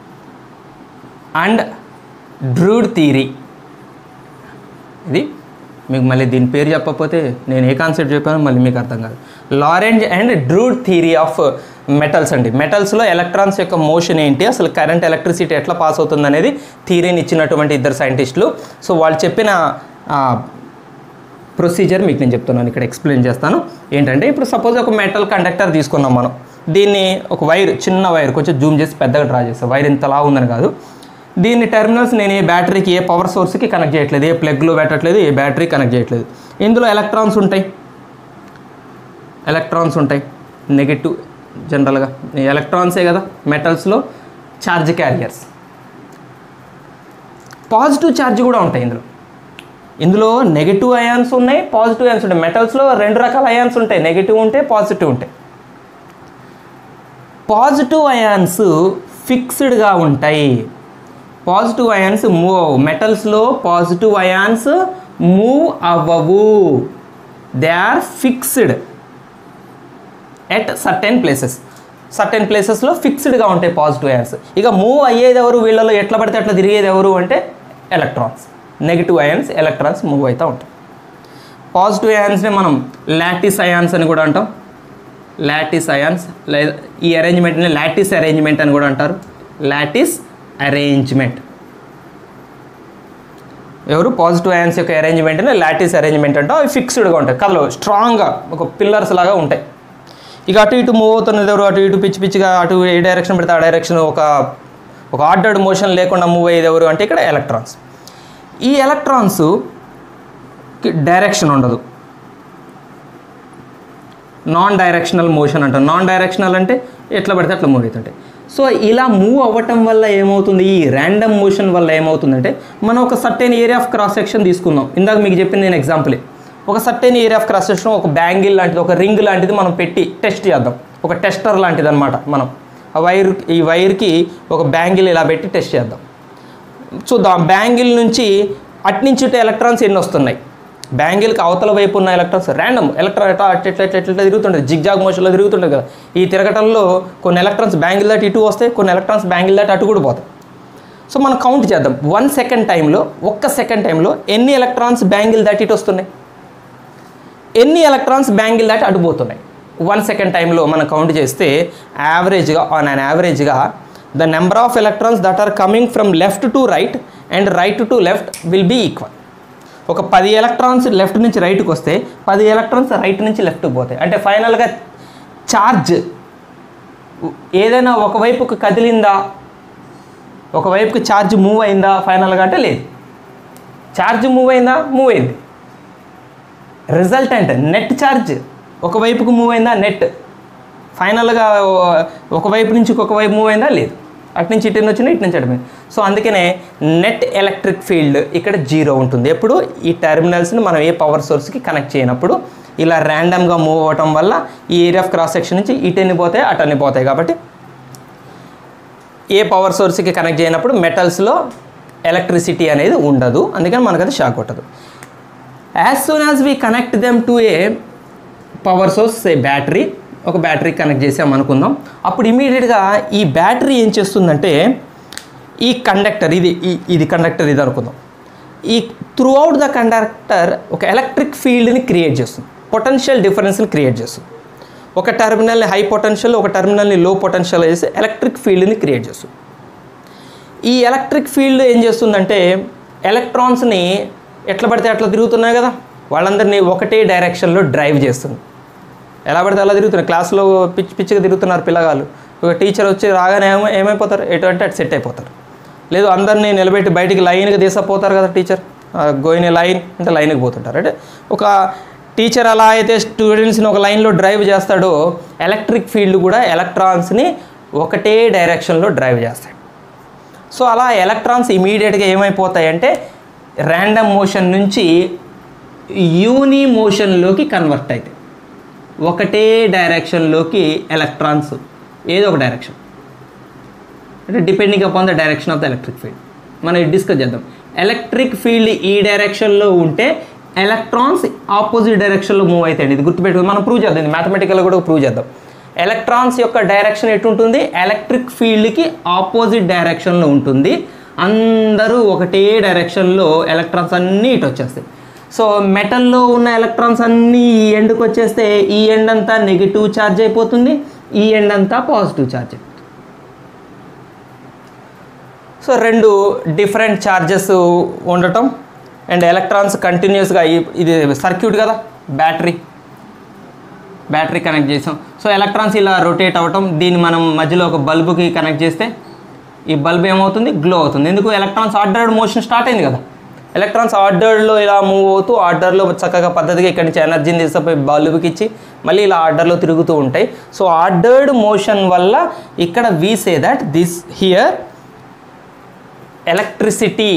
and Drude theory. ఇది మీకు మళ్ళీ దీని పేరు చెప్పకపోతే నేను ఏ కాన్సెప్ట్ చెప్పానో మళ్ళీ మీకు అర్థం కాదు. Lorentz and Drude theory of metals అండి. మెటల్స్లో ఎలక్ట్రాన్స్ యొక్క మోషన్ ఏంటి, అసలు కరెంట్ ఎలక్ట్రిసిటీ ఎట్లా పాస్ అవుతుంది అనేది థియరీని ఇచ్చినటువంటి ఇద్దరు సైంటిస్టులు. సో వాళ్ళు చెప్పిన ప్రొసీజర్ మీకు నేను చెప్తున్నాను, ఇక్కడ ఎక్స్ప్లెయిన్ చేస్తాను. ఏంటంటే ఇప్పుడు సపోజ్ ఒక మెటల్ కండక్టర్ తీసుకున్నాం మనం, దీన్ని ఒక వైర్, చిన్న వైర్, కొంచెం జూమ్ చేసి పెద్దగా డ్రా చేస్తాం, వైర్ ఇంతలా ఉందని కాదు. దీన్ని టెర్మినల్స్ నేను ఏ బ్యాటరీకి, ఏ పవర్ సోర్స్కి కనెక్ట్ చేయట్లేదు, ఏ ప్లగ్లో పెట్టట్లేదు, ఏ బ్యాటరీ కనెక్ట్ చేయట్లేదు. ఇందులో ఎలక్ట్రాన్స్ ఉంటాయి, ఎలక్ట్రాన్స్ ఉంటాయి నెగటివ్. జనరల్గా ఎలక్ట్రాన్సే కదా మెటల్స్లో ఛార్జ్ క్యారియర్స్. పాజిటివ్ ఛార్జ్ కూడా ఉంటాయి ఇందులో. ఇందులో నెగటివ్ అయాన్స్ ఉన్నాయి, పాజిటివ్ అయాన్స్ ఉంటాయి. మెటల్స్లో రెండు రకాల అయాన్స్ ఉంటాయి, నెగటివ్ ఉంటాయి, పాజిటివ్ ఉంటాయి. పాజిటివ్ అయాన్స్ ఫిక్స్డ్గా ఉంటాయి, పాజిటివ్ అయాన్స్ మూవ్ అవ్వవు. మెటల్స్లో పాజిటివ్ అయాన్స్ మూవ్ అవ్వవు, they are fixed at certain places. Certain ప్లేసెస్లో ఫిక్స్డ్గా ఉంటాయి పాజిటివ్ అయాన్స్. ఇక మూవ్ అయ్యేది ఎవరు వీళ్ళలో, ఎట్లా పడితే అట్లా తిరిగేది ఎవరు అంటే electrons. Negative ions, electrons move అవుతూ ఉంటాయి. పాజిటివ్ అయాన్స్ని మనం లాటిస్ అయాన్స్ అని కూడా అంటాం. లాటిస్ అయాన్స్ లేదా ఈ అరేంజ్మెంట్ని లాటిస్ అరేంజ్మెంట్ అని కూడా అంటారు. లాటిస్ అరేంజ్మెంట్ ఎవరు? పాజిటివ్ అయాన్స్ యొక్క అరేంజ్మెంట్ని లాటిస్ అరేంజ్మెంట్ అంటాం. అవి ఫిక్స్డ్గా ఉంటాయి, కథలో స్ట్రాంగ్గా ఒక పిల్లర్స్ లాగా ఉంటాయి. ఇక అటు ఇటు మూవ్ అవుతున్నది ఎవరు, అటు ఇటు పిచ్చి పిచ్చిగా అటు ఏ డైరెక్షన్ పెడితే ఆ డైరెక్షన్ ఒక ఒక ఆర్డర్డ్ మోషన్ లేకుండా మూవ్ అయ్యేది ఎవరు అంటే ఇక్కడ ఎలక్ట్రాన్స్. ఈ ఎలక్ట్రాన్స్కి డైరెక్షన్ ఉండదు, నాన్ డైరెక్షనల్ మోషన్ అంటాం. నాన్ డైరెక్షనల్ అంటే ఎట్లా పడితే అట్లా మూవ్ అవుతుంటాయి. సో ఇలా మూవ్ అవ్వటం వల్ల ఏమవుతుంది, ఈ ర్యాండమ్ మోషన్ వల్ల ఏమవుతుందంటే, మనం ఒక certain area of cross section తీసుకుందాం. ఇందాక మీకు చెప్పింది నేను ఎగ్జాంపులే. ఒక certain area of cross section, ఒక బ్యాంగిల్ లాంటిది, ఒక రింగ్ లాంటిది మనం పెట్టి టెస్ట్ చేద్దాం. ఒక టెస్టర్ లాంటిది అనమాట. మనం ఆ వైర్, ఈ వైర్కి ఒక బ్యాంగిల్ ఇలా పెట్టి టెస్ట్ చేద్దాం. చూద్దాం బ్యాంగిల్ నుంచి అట్నుంచి ఎలక్ట్రాన్స్ ఎన్ని వస్తున్నాయి. బ్యాంగిల్కి అవతల వైపు ఉన్న ఎలక్ట్రాన్స్ ర్యాండమ్ ఎలక్ట్రాన్ ఎట్లా ఎట్లా ఎట్లా ఎట్లా తిరుగుతుంటుంది, జిగ్జాగ్ మోషన్లో తిరుగుతుంటుంది కదా. ఈ తిరగటంలో కొన్ని ఎలక్ట్రాన్స్ బ్యాంగిల్ దాటి ఇటు వస్తాయి, కొన్ని ఎలక్ట్రాన్స్ బ్యాంగిల్ దాటి అటు కూడా పోతాయి. సో మనం కౌంట్ చేద్దాం. వన్ సెకండ్ టైంలో, ఒక్క సెకండ్ టైంలో ఎన్ని ఎలక్ట్రాన్స్ బ్యాంగిల్ దాటి ఇటు వస్తున్నాయి, ఎన్ని ఎలక్ట్రాన్స్ బ్యాంగిల్ దాటి అటు పోతున్నాయి. వన్ సెకండ్ టైంలో మనం కౌంట్ చేస్తే యావరేజ్గా, ఆన్ అన్ యావరేజ్గా the number of electrons that are coming from left to right and right to left will be equal. ఒక పది ఎలక్ట్రాన్స్ లెఫ్ట్ నుంచి రైట్కి వస్తే పది ఎలక్ట్రాన్స్ రైట్ నుంచి లెఫ్ట్కి పోతాయి. అంటే ఫైనల్గా ఛార్జ్ ఏదైనా ఒకవైపుకు కదిలిందా, ఒకవైపుకి ఛార్జ్ మూవ్ అయిందా ఫైనల్గా అంటే లేదు. ఛార్జ్ మూవ్ అయిందా, మూవ్ అయింది. రిజల్టెంట్ నెట్ ఛార్జ్ ఒకవైపుకు మూవ్ అయిందా, నెట్ ఫైనల్గా ఒకవైపు నుంచి ఇంకొక వైపు మూవ్ అయిందా, లేదు. అటు నుంచి ఇటు వచ్చినా ఇటు నుంచి అటు. సో అందుకనే నెట్ ఎలక్ట్రిక్ ఫీల్డ్ ఇక్కడ జీరో ఉంటుంది ఎప్పుడు ఈ టెర్మినల్స్ని మనం ఏ పవర్ సోర్స్కి కనెక్ట్ చేయనప్పుడు. ఇలా ర్యాండమ్గా మూవ్ అవ్వటం వల్ల ఈ ఏరియా ఆఫ్ క్రాస్ సెక్షన్ నుంచి ఇటెన్ని పోతాయి అటన్ని పోతాయి. కాబట్టి ఏ పవర్ సోర్స్కి కనెక్ట్ చేయనప్పుడు మెటల్స్లో ఎలక్ట్రిసిటీ అనేది ఉండదు, అందుకని మనకది షాక్ కొట్టదు. As soon as we connect them to a power source, a battery, ఒక బ్యాటరీ కనెక్ట్ చేసాం అనుకుందాం. అప్పుడు ఇమీడియట్గా ఈ బ్యాటరీ ఏం చేస్తుందంటే ఈ కండక్టర్, ఇది ఇది కండక్టర్ ఇది అనుకుందాం, ఈ త్రూ అవుట్ ద కండక్టర్ ఒక ఎలక్ట్రిక్ ఫీల్డ్ని క్రియేట్ చేస్తుంది, పొటెన్షియల్ డిఫరెన్స్ని క్రియేట్ చేస్తుంది. ఒక టెర్మినల్ని హై పొటెన్షియల్, ఒక టెర్మినల్ని లో పొటెన్షియల్ చేసి ఎలక్ట్రిక్ ఫీల్డ్ని క్రియేట్ చేస్తుంది. ఈ ఎలక్ట్రిక్ ఫీల్డ్ ఏం చేస్తుందంటే ఎలక్ట్రాన్స్ని ఎట్లా పడితే అట్లా తిరుగుతున్నాయి కదా, వాళ్ళందరినీ ఒకటే డైరెక్షన్లో డ్రైవ్ చేస్తుంది. ఎలా పడితే అలా తిరుగుతున్నారు, క్లాస్లో పిచ్చి పిచ్చిగా తిరుగుతున్నారు పిల్లగాళ్ళు. ఒక టీచర్ వచ్చి రాగానే ఏమో ఏమైపోతారు, ఎటువంటి అటు సెట్ అయిపోతారు. లేదు అందరినీ నిలబెట్టి బయటికి లైన్గా తీసపోతారు కదా టీచర్, గోయిన లైన్ అంటే లైన్కి పోతుంటారు. అంటే ఒక టీచర్ అలా అయితే స్టూడెంట్స్ని ఒక లైన్లో డ్రైవ్ చేస్తాడో ఎలక్ట్రిక్ ఫీల్డ్ కూడా ఎలక్ట్రాన్స్ని ఒకటే డైరెక్షన్లో డ్రైవ్ చేస్తాడు. సో అలా ఎలక్ట్రాన్స్ ఇమీడియట్గా ఏమైపోతాయంటే ర్యాండమ్ మోషన్ నుంచి యూని మోషన్లోకి కన్వర్ట్ అవుతాయి. ఒకటే డైరెక్షన్లోకి ఎలక్ట్రాన్స్, ఏదో ఒక డైరెక్షన్, అంటే depending upon the direction of the electric field. మనం డిస్కస్ చేద్దాం. ఎలక్ట్రిక్ ఫీల్డ్ ఈ డైరెక్షన్లో ఉంటే ఎలక్ట్రాన్స్ ఆపోజిట్ డైరెక్షన్లో మూవ్ అవుతాయండి. ఇది గుర్తుపెట్టుకుని మనం ప్రూవ్ చేద్దాం, ఇది మ్యాథమెటికల్గా కూడా ప్రూవ్ చేద్దాం. ఎలక్ట్రాన్స్ యొక్క డైరెక్షన్ ఎటుంటుంది, ఎలక్ట్రిక్ ఫీల్డ్కి ఆపోజిట్ డైరెక్షన్లో ఉంటుంది. అందరూ ఒకటే డైరెక్షన్లో ఎలక్ట్రాన్స్ అన్నీ ఇటు వచ్చేస్తాయి. సో మెటల్లో ఉన్న ఎలక్ట్రాన్స్ అన్నీ ఈ ఎండ్కి వచ్చేస్తే ఈ ఎండ్ అంతా నెగిటివ్ ఛార్జ్ అయిపోతుంది, ఈ ఎండ్ అంతా పాజిటివ్ ఛార్జ్ అయిపోతుంది. సో రెండు డిఫరెంట్ ఛార్జెస్ ఉండటం అండ్ ఎలక్ట్రాన్స్ కంటిన్యూస్గా, ఇది సర్క్యూట్ కదా, బ్యాటరీ బ్యాటరీ కనెక్ట్ చేసాం. సో ఎలక్ట్రాన్స్ ఇలా రొటేట్ అవ్వటం, దీన్ని మనం మధ్యలో ఒక బల్బుకి కనెక్ట్ చేస్తే ఈ బల్బ్ ఏమవుతుంది, గ్లో అవుతుంది. ఎందుకు, ఎలక్ట్రాన్స్ ఆర్డర్డ్ మోషన్ స్టార్ట్ అయింది కదా. ఎలక్ట్రాన్స్ ఆర్డర్లో ఇలా మూవ్ అవుతూ ఆర్డర్లో చక్కగా పద్ధతిగా ఇక్కడి నుంచి ఎనర్జీని తీసుకుపోయి బల్బుకి ఇచ్చి మళ్ళీ ఇలా ఆర్డర్లో తిరుగుతూ ఉంటాయి. సో ఆర్డర్డ్ మోషన్ వల్ల ఇక్కడ we say that this here electricity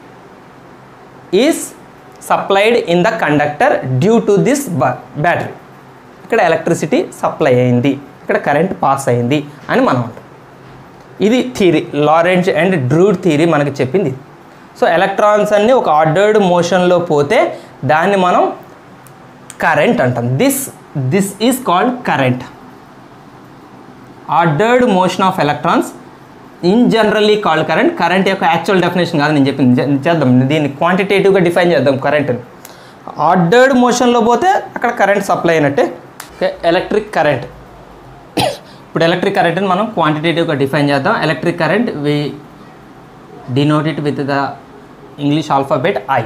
is supplied in the conductor due to this battery. ఇక్కడ ఎలక్ట్రిసిటీ సప్లై అయింది, ఇక్కడ కరెంట్ పాస్ అయింది అని మనం అంటాం. ఇది theory, Lorentz and Drude theory మనకి చెప్పింది. సో ఎలక్ట్రాన్స్ అన్నీ ఒక ఆర్డర్డ్ మోషన్లో పోతే దాన్ని మనం కరెంట్ అంటాం. This this is called current. Ordered motion of electrons in generally called current. Current యొక్క యాక్చువల్ డెఫినేషన్ కాదు నేను చెప్పింది, చేద్దాం దీన్ని క్వాంటిటేటివ్గా డిఫైన్ చేద్దాం. కరెంట్ని ఆర్డర్డ్ మోషన్లో పోతే అక్కడ కరెంట్ సప్లై అయినట్టే. Okay, electric current. ఇప్పుడు ఎలక్ట్రిక్ కరెంట్ని మనం క్వాంటిటేటివ్గా డిఫైన్ చేద్దాం. Electric current we denote it with the English alphabet I.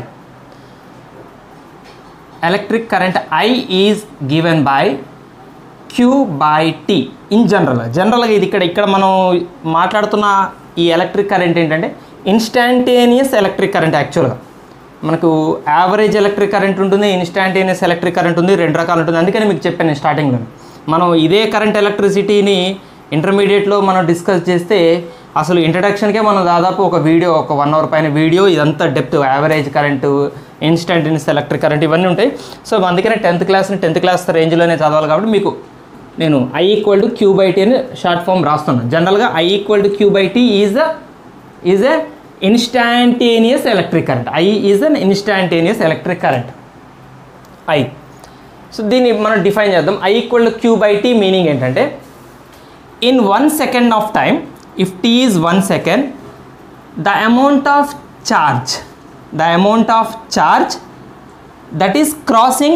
Electric current I is given by Q by T. In general జనరల్గా ఇది ఇక్కడ ఇక్కడ మనం మాట్లాడుతున్న ఈ ఎలక్ట్రిక్ కరెంట్ ఏంటంటే ఇన్స్టాంటేనియస్ ఎలక్ట్రిక్ కరెంట్. యాక్చువల్గా మనకు యావరేజ్ ఎలక్ట్రిక్ కరెంట్ ఉంటుంది, ఇన్స్టాంటేనియస్ ఎలక్ట్రిక్ కరెంట్ ఉంది, రెండు రకాలు ఉంటుంది. అందుకని మీకు చెప్పాను నేను స్టార్టింగ్లో. మనం ఇదే కరెంట్ ఎలక్ట్రిసిటీని ఇంటర్మీడియట్లో మనం డిస్కస్ చేస్తే అసలు ఇంట్రడక్షన్కే మనం దాదాపు ఒక వీడియో, ఒక వన్ అవర్ పైన వీడియో ఇదంతా depth, average current, instantaneous electric current ఇవన్నీ ఉంటాయి. సో అందుకనే టెన్త్ క్లాస్ని టెన్త్ క్లాస్ రేంజ్లోనే చదవాలి. కాబట్టి మీకు నేను I equal to Q by T అని షార్ట్ ఫామ్ రాస్తున్నాను. జనరల్గా I equal to Q by T is is a instantaneous electric current. I is an instantaneous electric current I. So దీన్ని మనం డిఫైన్ చేద్దాం. I equal to Q by T meaning ఏంటంటే in one second of time, if t is one second, the amount of charge the amount of charge that is crossing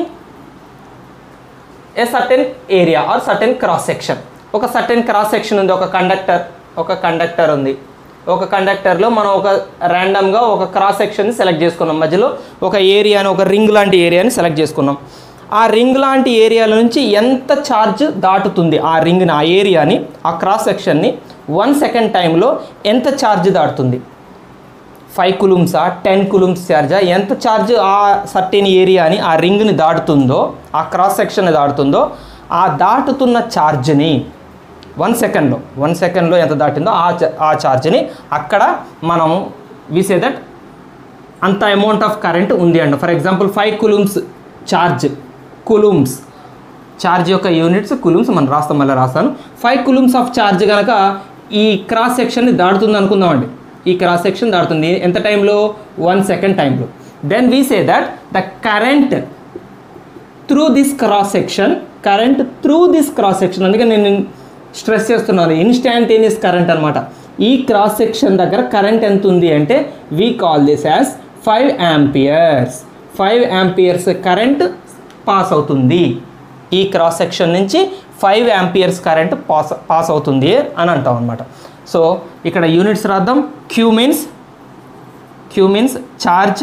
a certain area or certain cross section. ఒక certain cross section ఉంది, ఒక కండక్టర్ ఒక కండక్టర్ ఉంది. ఒక కండక్టర్లో మనం ఒక ర్యాండమ్గా ఒక క్రాస్ సెక్షన్ని సెలెక్ట్ చేసుకున్నాం. మధ్యలో ఒక ఏరియాని, ఒక రింగ్ లాంటి ఏరియాని సెలెక్ట్ చేసుకున్నాం. ఆ రింగ్ లాంటి ఏరియాల నుంచి ఎంత ఛార్జ్ దాటుతుంది ఆ రింగ్ని, ఆ ఏరియాని, ఆ క్రాస్ సెక్షన్ని వన్ సెకండ్ టైంలో ఎంత ఛార్జ్ దాటుతుంది? ఫైవ్ కులూమ్సా, టెన్ కులూమ్స్ ఛార్జా, ఎంత ఛార్జ్ ఆ సర్టెన్ ఏరియాని, ఆ రింగ్ని దాటుతుందో, ఆ క్రాస్ సెక్షన్ని దాటుతుందో, ఆ దాటుతున్న ఛార్జ్ని వన్ సెకండ్లో వన్ సెకండ్లో ఎంత దాటిందో ఆ ఆ ఛార్జ్ని అక్కడ మనం వి సే దట్ అంత అమౌంట్ ఆఫ్ కరెంట్ ఉంది అండి. For example five coulombs charge, coulombs. Charge యొక్క యూనిట్స్ కులూమ్స్, మనం రాస్తాం, మళ్ళీ రాస్తాను. ఫైవ్ కులూమ్స్ ఆఫ్ ఛార్జ్ కనుక ఈ క్రాస్ సెక్షన్ని దాటుతుంది అనుకుందామండి. ఈ క్రాస్ సెక్షన్ దాటుతుంది ఎంత టైంలో? వన్ సెకండ్ టైంలో. Then we say that the current through this cross section, current through this cross section, అందుకే నేను స్ట్రెస్ చేస్తున్నాను, ఇన్స్టాంటేనియస్ కరెంట్ అనమాట. ఈ క్రాస్ సెక్షన్ దగ్గర కరెంట్ ఎంత ఉంది అంటే we call this as five amperes. Five amperes current pass అవుతుంది. ఈ క్రాస్ సెక్షన్ నుంచి five amperes current pass pass అవుతుంది అని అంటాం అనమాట. సో ఇక్కడ యూనిట్స్ రాద్దాం. Q means Q means charge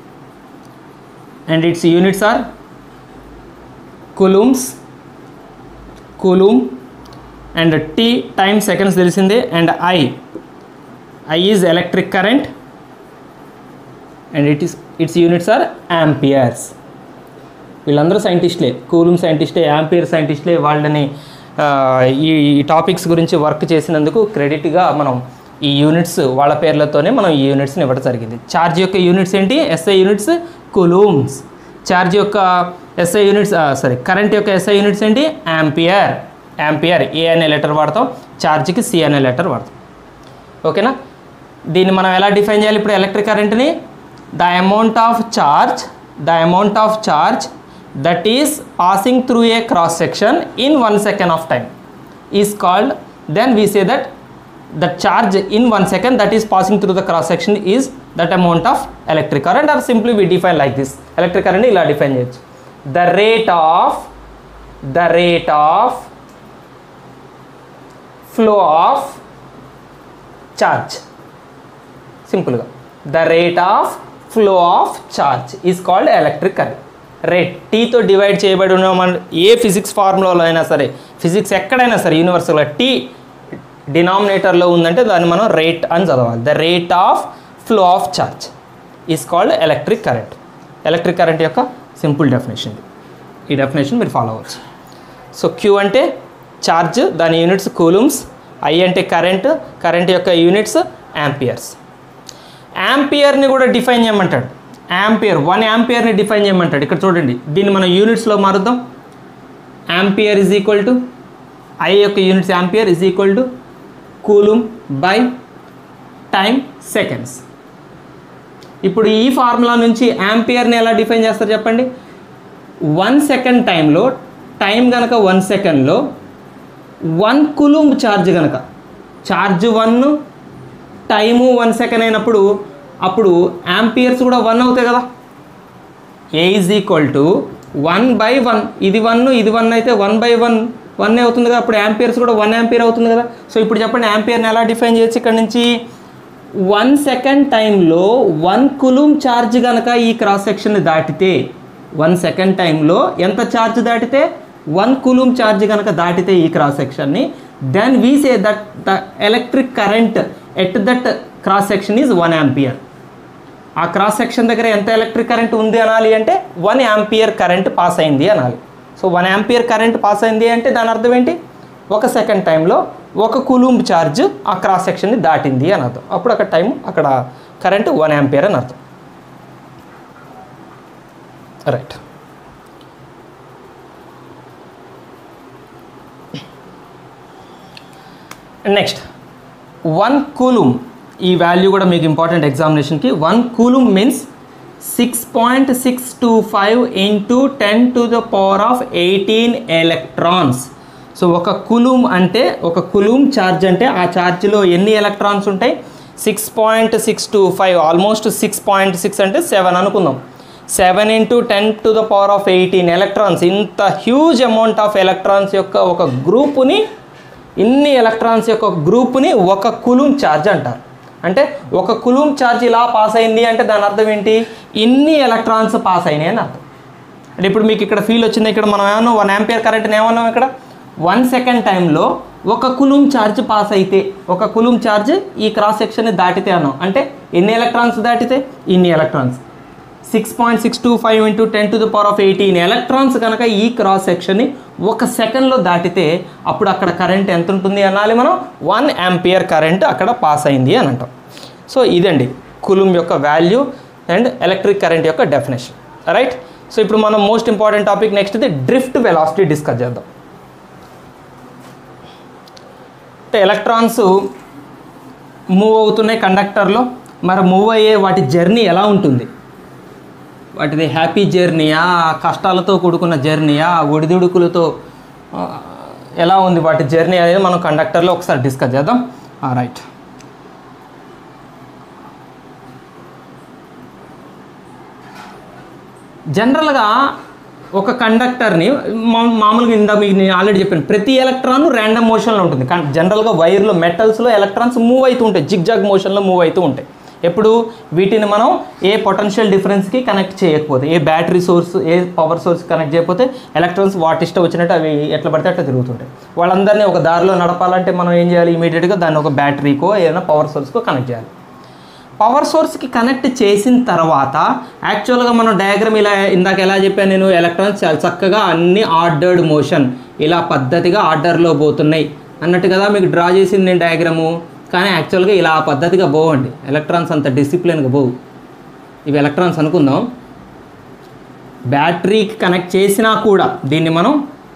and its units are coulombs, coulomb, and T time seconds తెలిసిందే, and I I is electric current and it is its units are amperes. వీళ్ళందరూ సైంటిస్టులే, కూలూమ్ సైంటిస్టే, యాంపియర్ సైంటిస్టులే. వాళ్ళని ఈ టాపిక్స్ గురించి వర్క్ చేసినందుకు క్రెడిట్గా మనం ఈ యూనిట్స్ వాళ్ళ పేర్లతోనే మనం ఈ యూనిట్స్ని ఇవ్వడం జరిగింది. ఛార్జ్ యొక్క యూనిట్స్ ఏంటి? SI units coulombs. ఛార్జ్ యొక్క ఎస్ఐ యూనిట్స్ సారీ కరెంట్ యొక్క ఎస్ఐ యూనిట్స్ ఏంటి? యాంపియర్. యాంపియర్ ఏ అనే లెటర్ వాడతాం, ఛార్జ్కి సి అనే లెటర్ వాడతాం. ఓకేనా? దీన్ని మనం ఎలా డిఫైన్ చేయాలి ఇప్పుడు? ఎలక్ట్రిక్ కరెంట్ని the amount of charge the amount of charge that is passing through a cross section in one second of time is called, then we say that the charge in one second that is passing through the cross section is that amount of electric current, or simply we define like this. Electric current ila define cheyochu, the rate of the rate of flow of charge. Simple ga the rate of flow of charge is called electric current. Rate టీతో డివైడ్ చేయబడి ఉన్న మన ఏ ఫిజిక్స్ ఫార్ములాలో అయినా సరే, ఫిజిక్స్ ఎక్కడైనా సరే యూనివర్సల్గా టీ డినామినేటర్లో ఉందంటే దాన్ని మనం రేట్ అని చదవాలి. The rate of flow of charge is called electric current. Electric current యొక్క సింపుల్ డెఫినేషన్. ఈ డెఫినేషన్ మీరు ఫాలో అవ్వచ్చు. సో క్యూ అంటే ఛార్జ్, దాని యూనిట్స్ కూలూమ్స్. ఐ అంటే కరెంట్, కరెంట్ యొక్క యూనిట్స్ యాంపియర్స్. యాంపియర్ని కూడా డిఫైన్ చేయమంటాడు. యాంపియర్ వన్ యాంపియర్ని డిఫైన్ చేయమంటాడు. ఇక్కడ చూడండి, దీన్ని మనం యూనిట్స్లో మారుద్దాం. Ampere is equal to I యొక్క units ampere is equal to coulomb by time seconds. ఇప్పుడు ఈ ఫార్ములా నుంచి యాంపియర్ని ఎలా డిఫైన్ చేస్తారు చెప్పండి? వన్ సెకండ్ టైంలో, టైం కనుక వన్ సెకండ్లో వన్ కూలూమ్ ఛార్జ్ కనుక, charge one time one second అయినప్పుడు అప్పుడు యాంపియర్స్ కూడా వన్ అవుతాయి కదా. A is equal to one by one. ఇది వన్ ఇది వన్ అయితే వన్ బై వన్ వన్ అవుతుంది కదా. అప్పుడు యాంపియర్స్ కూడా వన్ యాంపియర్ అవుతుంది కదా. సో ఇప్పుడు చెప్పండి యాంపియర్ని ఎలా డిఫైన్ చేయొచ్చు? ఇక్కడ నుంచి వన్ సెకండ్ టైంలో వన్ కూలూమ్ ఛార్జ్ కనుక ఈ క్రాస్ సెక్షన్ని దాటితే, వన్ సెకండ్ టైంలో ఎంత ఛార్జ్ దాటితే? వన్ కూలూమ్ ఛార్జ్ కనుక దాటితే ఈ క్రాస్ సెక్షన్ని, then we say that the electric current at that cross section is one ampere. ఆ క్రాస్ సెక్షన్ దగ్గర ఎంత ఎలక్ట్రిక్ కరెంట్ ఉంది అనాలి అంటే వన్ యాంపియర్ కరెంట్ పాస్ అయింది అనాలి. So one ampere current pass అయింది అంటే దాని అర్థం ఏంటి? ఒక సెకండ్ టైంలో ఒక కూలూమ్ ఛార్జ్ ఆ క్రాస్ సెక్షన్ని దాటింది అని అర్థం. అప్పుడు అక్కడ టైం అక్కడ కరెంట్ వన్ యాంపియర్ అని అర్థం. రైట్. Next one coulomb. ఈ వాల్యూ కూడా మీకు ఇంపార్టెంట్ ఎగ్జామినేషన్కి. One coulomb means six point six two five into ten to the power of eighteen electrons. So ఒక కూలూమ్ అంటే, ఒక కూలూమ్ ఛార్జ్ అంటే ఆ ఛార్జ్లో ఎన్ని ఎలక్ట్రాన్స్ ఉంటాయి? Six point six two five, almost six point six అంటే సెవెన్ అనుకుందాం. Seven into ten to the power of eighteen electrons. ఇంత హ్యూజ్ అమౌంట్ ఆఫ్ ఎలక్ట్రాన్స్ యొక్క ఒక గ్రూపుని, ఇన్ని ఎలక్ట్రాన్స్ యొక్క గ్రూప్ని ఒక కూలూమ్ ఛార్జ్ అంటారు. అంటే ఒక కూలూమ్ ఛార్జ్ ఇలా పాస్ అయింది అంటే దాని అర్థం ఏంటి? ఇన్ని ఎలక్ట్రాన్స్ పాస్ అయినాయి అని అర్థం. అంటే ఇప్పుడు మీకు ఇక్కడ ఫీల్ వచ్చింది. ఇక్కడ మనం ఏమన్నా వన్ యాంపియర్ కరెంట్ని ఏమన్నాం? ఇక్కడ వన్ సెకండ్ టైంలో ఒక కూలూమ్ ఛార్జ్ పాస్ అయితే, ఒక కూలూమ్ ఛార్జ్ ఈ క్రాస్ సెక్షన్ని దాటితే అన్నాం. అంటే ఎన్ని ఎలక్ట్రాన్స్ దాటితే? ఇన్ని electrons. Six point six two five into ten to the power of eighteen electrons కనుక ఈ క్రాస్ సెక్షన్ని ఒక సెకండ్లో దాటితే అప్పుడు అక్కడ కరెంట్ ఎంత ఉంటుంది అనాలి మనం? వన్ యాంపియర్ కరెంట్ అక్కడ పాస్ అయింది అని అంటాం. సో ఇదండి కూలూమ్ యొక్క వాల్యూ అండ్ ఎలక్ట్రిక్ కరెంట్ యొక్క డెఫినేషన్. రైట్. సో ఇప్పుడు మనం most important topic next the drift velocity discuss చేద్దాం. అంటే ఎలక్ట్రాన్స్ మూవ్ అవుతున్నాయి కండక్టర్లో, మరి మూవ్ అయ్యే వాటి జర్నీ ఎలా ఉంటుంది, వాటిది హ్యాపీ జర్నీయా, కష్టాలతో కూడుకున్న జర్నీయా, ఒడిదుడుకులతో ఎలా ఉంది వాటి జర్నీ అనేది మనం కండక్టర్లో ఒకసారి డిస్కస్ చేద్దాం. రైట్, జనరల్గా ఒక కండక్టర్ని మామూలుగా ఇందా మీకు నేను ఆల్రెడీ చెప్పాను, ప్రతి ఎలక్ట్రాన్ ర్యాండమ్ మోషన్లో ఉంటుంది. కానీ జనరల్గా వైర్లో మెటల్స్లో ఎలక్ట్రాన్స్ మూవ్ అవుతూ ఉంటాయి, జిగ్జాగ్ మోషన్లో మూవ్ అవుతూ ఉంటాయి. ఎప్పుడు వీటిని మనం ఏ పొటెన్షియల్ డిఫరెన్స్కి కనెక్ట్ చేయకపోతే, a battery source, a power source connect చేయకపోతే ఎలక్ట్రాన్స్ వాటి ఇష్టం వచ్చినట్టు అవి ఎట్లా పడితే అట్లా తిరుగుతుంటాయి. వాళ్ళందరినీ ఒక దారిలో నడపాలంటే మనం ఏం చేయాలి, ఇమీడియట్గా దాన్ని ఒక బ్యాటరీకో ఏదైనా పవర్ సోర్స్కో కనెక్ట్ చేయాలి. పవర్ సోర్స్కి కనెక్ట్ చేసిన తర్వాత యాక్చువల్గా మనం డయాగ్రామ్ ఇలా ఇందాక ఎలా చెప్పాను నేను, ఎలక్ట్రాన్స్ చాలా చక్కగా అన్ని ఆర్డర్డ్ మోషన్ ఇలా పద్ధతిగా ఆర్డర్లో పోతున్నాయి అన్నట్టు కదా మీకు డ్రా చేసింది నేను డయాగ్రాము. కానీ యాక్చువల్గా ఇలా పద్ధతిగా పోవండి, ఎలక్ట్రాన్స్ అంత డిసిప్లిన్గా పోవు. ఇవి ఎలక్ట్రాన్స్ అనుకుందాం, బ్యాటరీకి కనెక్ట్ చేసినా కూడా దీన్ని మనం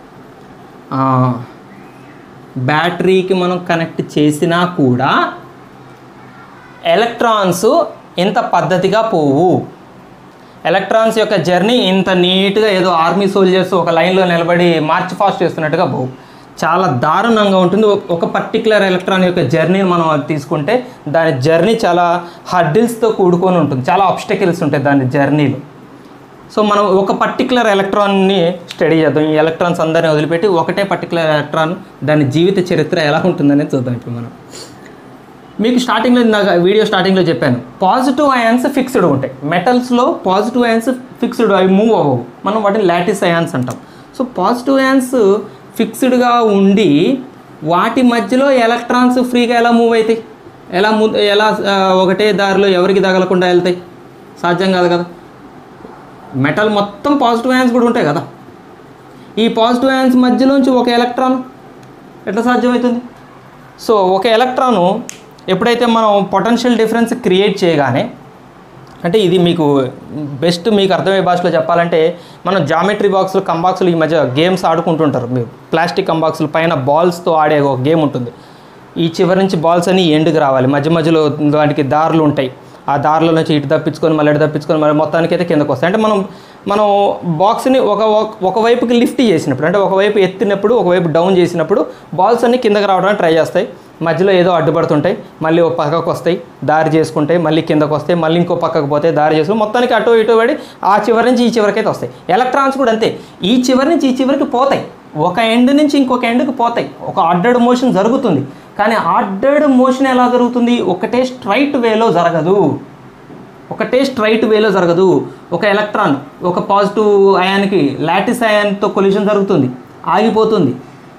బ్యాటరీకి మనం కనెక్ట్ చేసినా కూడా ఎలక్ట్రాన్స్ ఇంత పద్ధతిగా పోవు. ఎలక్ట్రాన్స్ యొక్క జర్నీ ఇంత నీట్గా ఏదో ఆర్మీ సోల్జర్స్ ఒక లైన్లో నిలబడి మార్చ్ ఫాస్ట్ చేస్తున్నట్టుగా పోవు, చాలా దారుణంగా ఉంటుంది. ఒక పర్టికులర్ ఎలక్ట్రాన్ యొక్క జర్నీని మనం తీసుకుంటే దాని జర్నీ చాలా హర్డిల్స్తో కూడుకొని ఉంటుంది, చాలా ఆబ్స్టకిల్స్ ఉంటాయి దాని జర్నీలో. సో మనం ఒక పర్టికులర్ ఎలక్ట్రాన్ని స్టడీ చేద్దాం. ఈ ఎలక్ట్రాన్స్ అందరినీ వదిలిపెట్టి ఒకటే పర్టికులర్ ఎలక్ట్రాన్ దాని జీవిత చరిత్ర ఎలా ఉంటుందనేది చూద్దాం. ఇప్పుడు మనం మీకు స్టార్టింగ్లో ఇందాక వీడియో స్టార్టింగ్లో చెప్పాను, పాజిటివ్ అయాన్స్ ఫిక్స్డ్ ఉంటాయి మెటల్స్లో. పాజిటివ్ అయాన్స్ ఫిక్స్డ్, అవి మూవ్ అవ్వవు, మనం వాటిని లాటిస్ అయాన్స్ అంటాం. సో పాజిటివ్ అయాన్స్ ఫిక్స్డ్గా ఉండి వాటి మధ్యలో ఎలక్ట్రాన్స్ ఫ్రీగా ఎలా మూవ్ అవుతాయి, ఎలా మూ ఎలా ఒకటే దారిలో ఎవరికి తగలకుండా వెళ్తాయి, సాధ్యం కాదు కదా. మెటల్ మొత్తం పాజిటివ్ అయాన్స్ కూడా ఉంటాయి కదా, ఈ పాజిటివ్ అయాన్స్ మధ్యలోంచి ఒక ఎలక్ట్రాన్ ఎట్లా సాధ్యమవుతుంది. సో ఒక ఎలక్ట్రాను ఎప్పుడైతే మనం పొటెన్షియల్ డిఫరెన్స్ క్రియేట్ చేయగానే, అంటే ఇది మీకు బెస్ట్ మీకు అర్థమయ్యే భాషలో చెప్పాలంటే, మనం జామెట్రీ బాక్సులు కంబాక్సులు ఈ మధ్య గేమ్స్ ఆడుకుంటుంటారు. మీరు ప్లాస్టిక్ కంబాక్సులు పైన బాల్స్తో ఆడే ఒక గేమ్ ఉంటుంది. ఈ చివరి నుంచి బాల్స్ అని ఎండుకు రావాలి, మధ్య మధ్యలో వాటికి దారులు ఉంటాయి, ఆ దారిలో నుంచి ఇటు తప్పించుకొని మళ్ళీ ఇటు తప్పించుకొని మళ్ళీ మొత్తానికి అయితే కిందకు వస్తాయి. అంటే మనం మనం బాక్స్ని ఒక ఒకవైపుకి లిఫ్ట్ చేసినప్పుడు, అంటే ఒకవైపు ఎత్తినప్పుడు ఒకవైపు డౌన్ చేసినప్పుడు బాల్స్ అన్నీ కిందకి రావడానికి ట్రై చేస్తాయి, మధ్యలో ఏదో అడ్డుపడుతుంటాయి, మళ్ళీ ఒక పక్కకు వస్తాయి, దారి చేసుకుంటాయి, మళ్ళీ కిందకు వస్తాయి, మళ్ళీ ఇంకో పక్కకు పోతాయి, దారి చేసుకుని మొత్తానికి అటు ఇటు పడి ఆ చివరి నుంచి ఈ చివరికి అయితే వస్తాయి. ఎలక్ట్రాన్స్ కూడా అంతే, ఈ చివరి నుంచి ఈ చివరికి పోతాయి, ఒక ఎండ్ నుంచి ఇంకొక ఎండ్కి పోతాయి, ఒక ఆర్డర్డ్ మోషన్ జరుగుతుంది. కానీ ఆర్డర్డ్ మోషన్ ఎలా జరుగుతుంది, ఒకటే స్ట్రైట్ వేలో జరగదు, ఒకటే స్ట్రైట్ వేలో జరగదు. ఒక ఎలక్ట్రాన్ ఒక పాజిటివ్ అయాన్కి లాటిస్ అయాన్తో కొలిషన్ జరుగుతుంది, ఆగిపోతుంది,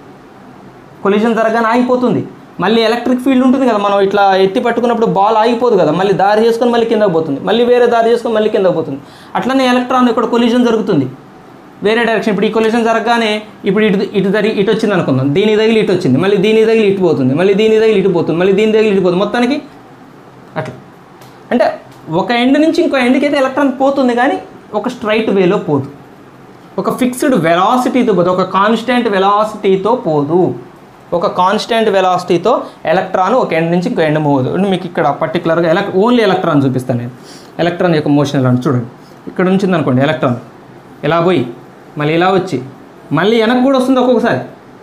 కొలిషన్ జరగగానే ఆగిపోతుంది. మళ్ళీ ఎలక్ట్రిక్ ఫీల్డ్ ఉంటుంది కదా, మనం ఇట్లా ఎత్తి పట్టుకున్నప్పుడు బాల్ ఆగిపోదు కదా, మళ్ళీ దారి చేసుకొని మళ్ళీ కిందకు పోతుంది, మళ్ళీ వేరే దారి చేసుకొని మళ్ళీ కిందకు పోతుంది. అట్లనే ఎలక్ట్రాన్ ఇక్కడ కొలిషన్ జరుగుతుంది వేరే డైరెక్షన్. ఇప్పుడు ఈ కొలిషన్ జరగగానే ఇప్పుడు ఇటు ఇటు తగిలి ఇటు వచ్చింది అనుకుందాం, దీని తగిలి ఇటు వచ్చింది, మళ్ళీ దీని తగిలి ఇటు పోతుంది, మళ్ళీ దీని తగిలి ఇటు పోతుంది, మళ్ళీ దీని తగిలి ఇటు పోతుంది, మొత్తానికి అట్లా. అంటే ఒక ఎండ్ నుంచి ఇంకో ఎండ్కి అయితే ఎలక్ట్రాన్ పోతుంది, కానీ ఒక స్ట్రైట్ వేలో పోదు, ఒక ఫిక్స్డ్ వెలాసిటీతో పోదు, ఒక కాన్స్టెంట్ వెలాసిటీతో పోదు. ఒక కాన్స్టెంట్ వెలాసిటీతో ఎలక్ట్రాన్ ఒక ఎండ్ నుంచి ఇంకో ఎండ్ మూవ్ అవుతుంది. మీకు ఇక్కడ పర్టికులర్గా ఎలక్ ఓన్లీ ఎలక్ట్రాన్ చూపిస్తాను నేను. ఎలక్ట్రాన్ యొక్క మోషన్ ఎలా చూడండి, ఇక్కడ ఉంచింది అనుకోండి ఎలక్ట్రాన్, ఇలా పోయి మళ్ళీ ఇలా వచ్చి మళ్ళీ వెనక్కి కూడా వస్తుంది ఒక్కొక్కసారి,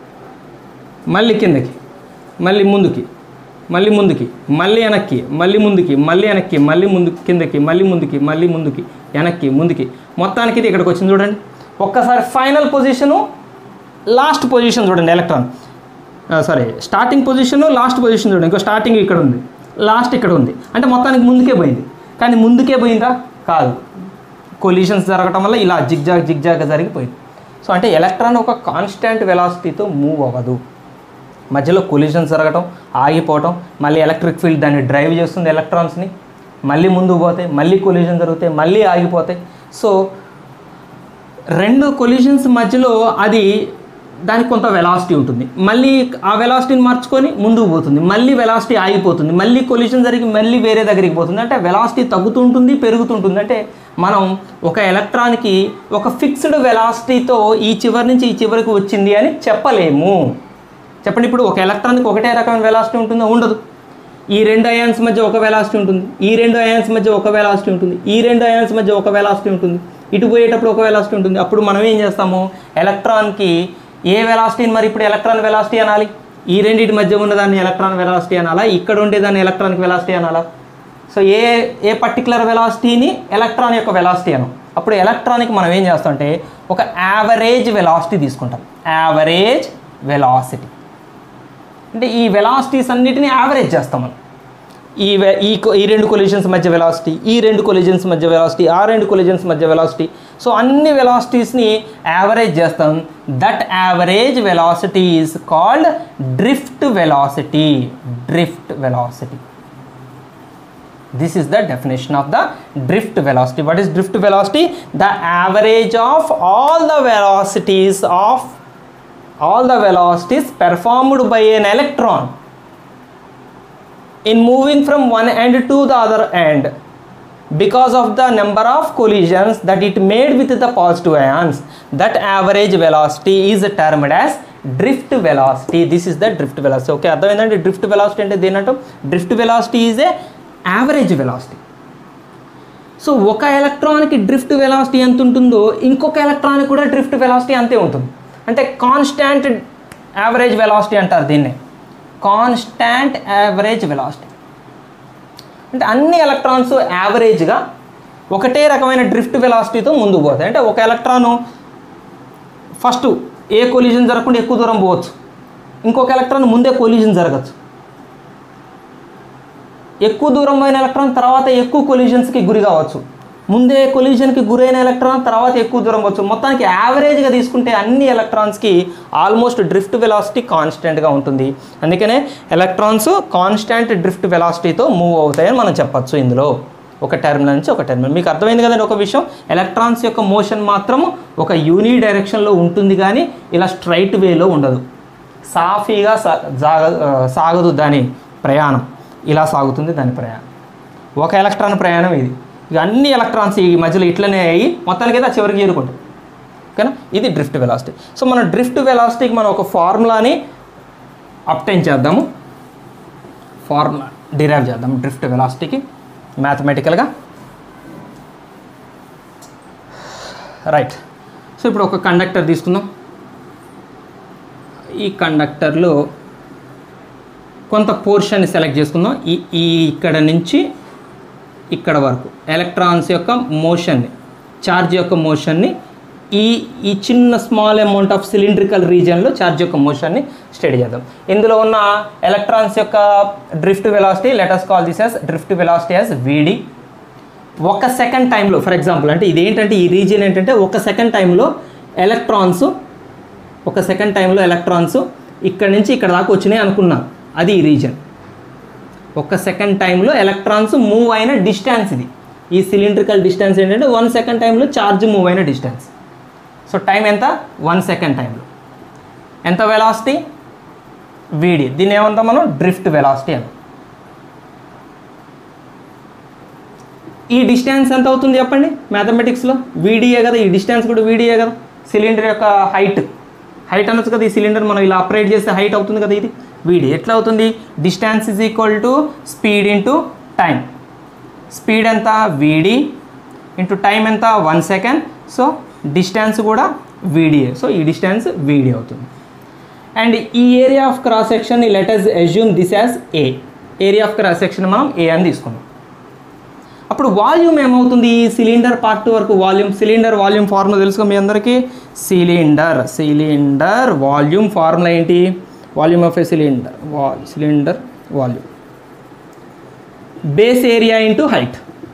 మళ్ళీ కిందకి, మళ్ళీ ముందుకి, మళ్ళీ ముందుకి, మళ్ళీ వెనక్కి, మళ్ళీ ముందుకి, మళ్ళీ వెనక్కి, మళ్ళీ ముందు కిందకి, మళ్ళీ ముందుకి, మళ్ళీ ముందుకి, వెనక్కి, ముందుకి, మొత్తానికి ఇది ఇక్కడికి వచ్చింది చూడండి. ఒక్కసారి ఫైనల్ పొజిషను, లాస్ట్ పొజిషన్ చూడండి electron, sorry starting position, last position చూడండి. ఇంకో స్టార్టింగ్ ఇక్కడ ఉంది, లాస్ట్ ఇక్కడ ఉంది, అంటే మొత్తానికి ముందుకే పోయింది. కానీ ముందుకే పోయిందా, కాదు, కొలిషన్స్ జరగటం వల్ల ఇలా జిగ్జాగ్ జిగ్జాగ్ జరిగిపోయింది. సో అంటే ఎలక్ట్రాన్ ఒక కాన్స్టెంట్ వెలాసిటీతో మూవ్ అవ్వదు, మధ్యలో కొలిషన్స్ జరగటం, ఆగిపోవటం, మళ్ళీ ఎలక్ట్రిక్ ఫీల్డ్ దాన్ని డ్రైవ్ చేస్తుంది ఎలక్ట్రాన్స్ని, మళ్ళీ ముందుకు పోతాయి, మళ్ళీ కొలిషన్ జరుగుతాయి, మళ్ళీ ఆగిపోతాయి. సో రెండు కొలిషన్స్ మధ్యలో అది దానికి కొంత వెలాసిటీ ఉంటుంది, మళ్ళీ ఆ వెలాసిటీని మార్చుకొని ముందుకు పోతుంది, మళ్ళీ వెలాసిటీ ఆగిపోతుంది, మళ్ళీ కొలిషన్ జరిగి మళ్ళీ వేరే దగ్గరికి పోతుంది. అంటే వెలాసిటీ తగ్గుతుంటుంది, పెరుగుతుంటుంది. అంటే మనం ఒక ఎలక్ట్రాన్కి ఒక ఫిక్స్డ్ వెలాసిటీతో ఈ చివరి నుంచి ఈ చివరికి వచ్చింది అని చెప్పలేము. చెప్పండి, ఇప్పుడు ఒక ఎలక్ట్రాన్కి ఒకటే రకమైన వెలాసిటీ ఉంటుందో? ఉండదు. ఈ రెండు అయాన్స్ మధ్య ఒక వెలాసిటీ ఉంటుంది, ఈ రెండు అయాన్స్ మధ్య ఒక వెలాసిటీ ఉంటుంది, ఈ రెండు అయాన్స్ మధ్య ఒక వెలాసిటీ ఉంటుంది, ఇటు పోయేటప్పుడు ఒక వెలాసిటీ ఉంటుంది. అప్పుడు మనం ఏం చేస్తాము, ఎలక్ట్రాన్కి ఏ వెలాసిటీని మరి ఇప్పుడు ఎలక్ట్రాన్ వెలాసిటీ అనాలి? ఈ రెండింటి మధ్య ఉన్నదాన్ని ఎలక్ట్రాన్ వెలాసిటీ అనాలా, ఇక్కడ ఉండేదాన్ని ఎలక్ట్రానిక్ వెలాసిటీ అనాలా? సో ఏ ఏ పర్టికులర్ వెలాసిటీని ఎలక్ట్రాన్ యొక్క వెలాసిటీ అనం. అప్పుడు ఎలక్ట్రాన్కి మనం ఏం చేస్తామంటే ఒక యావరేజ్ వెలాసిటీ తీసుకుంటాం. యావరేజ్ వెలాసిటీ అంటే ఈ వెలాసిటీస్ అన్నిటిని యావరేజ్ చేస్తాం మనం. ఈ ఈ ఈ రెండు కొలిజన్స్ మధ్య వెలాసిటీ, ఈ రెండు కొలిజన్స్ మధ్య వెలాసిటీ, ఆ రెండు కొలిజన్స్ మధ్య వెలాసిటీ. సో అన్ని వెలాసిటీస్ని యావరేజ్ చేస్తాం. That average velocity is called drift velocity. Drift velocity. This is the definition of the drift velocity. What is drift velocity? The average of all the velocities of all the velocities performed by an electron in moving from one end to the other end because of the number of collisions that it made with the positive ions. That average velocity is termed as drift velocity. This is the drift velocity. Okay, అర్థమైందండి? drift velocity అంటే దేనంటాం? drift velocity is a average velocity. So ఒక ఎలక్ట్రాన్కి డ్రిఫ్ట్ వెలాసిటీ ఎంత ఉంటుందో ఇంకొక ఎలక్ట్రాన్కి కూడా డ్రిఫ్ట్ వెలాసిటీ అంతే ఉంటుంది. అంటే కాన్స్టాంట్ యావరేజ్ వెలాసిటీ అంటారు దీన్ని. కాన్స్టాంట్ యావరేజ్ వెలాసిటీ అంటే అన్ని ఎలక్ట్రాన్స్ యావరేజ్గా ఒకటే రకమైన డ్రిఫ్ట్ వెలాసిటీతో ముందుకు పోతాయి. అంటే ఒక ఎలక్ట్రాను ఫస్ట్ ఏ కొలిజన్ జరగకుండా ఎక్కువ దూరం పోవచ్చు, ఇంకొక ఎలక్ట్రాన్ ముందే కొలిజన్ జరగచ్చు. ఎక్కువ దూరం పోయిన ఎలక్ట్రాన్ తర్వాత ఎక్కువ కొలిజన్స్కి గురి కావచ్చు, ముందే కొలిజన్కి గురైన ఎలక్ట్రాన్ తర్వాత ఎక్కువ దూరం పోవచ్చు. మొత్తానికి యావరేజ్గా తీసుకుంటే అన్ని ఎలక్ట్రాన్స్కి ఆల్మోస్ట్ డ్రిఫ్ట్ వెలాసిటీ కాన్స్టెంట్గా ఉంటుంది. అందుకనే ఎలక్ట్రాన్స్ కాన్స్టాంట్ డ్రిఫ్ట్ వెలాసిటీతో మూవ్ అవుతాయని మనం చెప్పచ్చు. ఇందులో ఒక టర్మినల్ నుంచి ఒక టర్మినల్. మీకు అర్థమైంది కదండి ఒక విషయం, ఎలక్ట్రాన్స్ యొక్క మోషన్ మాత్రం ఒక యూని డైరెక్షన్లో ఉంటుంది కానీ ఇలా స్ట్రైట్ వేలో ఉండదు. సాఫీగా సాగ సాగదు దాని ప్రయాణం, ఇలా సాగుతుంది దాని ప్రయాణం. ఒక ఎలక్ట్రాన్ ప్రయాణం ఇది. ఇక అన్ని ఎలక్ట్రాన్స్ ఈ మధ్యలో ఇట్లనే అయ్యి మొత్తానికి అయితే చివరికి చేరుకుంటాయి. ఓకేనా? ఇది డ్రిఫ్ట్ వెలాసిటీ. సో మనం డ్రిఫ్ట్ వెలాసిటీకి మనం ఒక ఫార్ములాని అప్టైన్ చేద్దాము, ఫార్ములా డిరైవ్ చేద్దాము డ్రిఫ్ట్ వెలాసిటీకి మ్యాథమెటికల్గా. రైట్. సో ఇప్పుడు ఒక కండక్టర్ తీసుకుందాం. ఈ కండక్టర్లో కొంత పోర్షన్ సెలెక్ట్ చేసుకుందాం. ఈ ఈ ఇక్కడ నుంచి ఇక్కడ వరకు ఎలక్ట్రాన్స్ యొక్క మోషన్ని, ఛార్జ్ యొక్క మోషన్ని ఈ ఈ చిన్న స్మాల్ అమౌంట్ ఆఫ్ సిలిండ్రికల్ రీజియన్లో ఛార్జ్ యొక్క మోషన్ని స్టడీ చేద్దాం. ఇందులో ఉన్న ఎలక్ట్రాన్స్ యొక్క drift velocity, let us call this as drift velocity as V D. ఒక సెకండ్ టైంలో, ఫర్ ఎగ్జాంపుల్ అంటే ఇది ఏంటంటే ఈ రీజియన్ ఏంటంటే ఒక సెకండ్ టైంలో ఎలక్ట్రాన్స్ ఒక సెకండ్ టైంలో ఎలక్ట్రాన్స్ ఇక్కడ నుంచి ఇక్కడ దాకా వచ్చినాయి అనుకున్నాం, అది ఈ రీజన్. ఒక సెకండ్ టైంలో ఎలక్ట్రాన్స్ మూవ్ అయిన డిస్టెన్స్ ఇది. ఈ సిలిండ్రికల్ డిస్టెన్స్ ఏంటంటే వన్ సెకండ్ టైంలో ఛార్జ్ మూవ్ అయిన డిస్టెన్స్. సో టైం ఎంత? వన్ సెకండ్ టైంలో ఎంత వెలాసిటీ? వీడి. దీన్ని ఏమంటాం మనం? డ్రిఫ్ట్ వెలాసిటీ అని. ఈ డిస్టెన్స్ ఎంత అవుతుంది చెప్పండి మ్యాథమెటిక్స్లో? వీడియే కదా, ఈ డిస్టెన్స్ కూడా వీడియే కదా. సిలిండర్ యొక్క హైట్ హైట్ అనొచ్చు కదా, ఈ సిలిండర్ మనం ఇలా ఆపరేట్ చేస్తే హైట్ అవుతుంది కదా, ఇది వీడి. ఎట్లా అవుతుంది? Distance is equal to speed into time. Speed ఎంత? వీడి ఇంటూ టైం ఎంత? One second. సో డిస్టెన్స్ కూడా వీడియే. సో ఈ డిస్టెన్స్ వీడి అవుతుంది. అండ్ ఈ area of cross section let us assume this as A. Area of cross section మనం ఏ అని తీసుకున్నాం. అప్పుడు వాల్యూమ్ ఏమవుతుంది? ఈ సిలిండర్ పార్ట్ వరకు వాల్యూమ్, సిలిండర్ వాల్యూమ్ ఫార్ములా తెలుసుకో మీ అందరికీ. సిలిండర్ సిలిండర్ వాల్యూమ్ ఫార్ములా ఏంటి? వాల్యూమ్ ఆఫ్ ఏ సిలిండర్, వాల్ cylinder volume base area into height.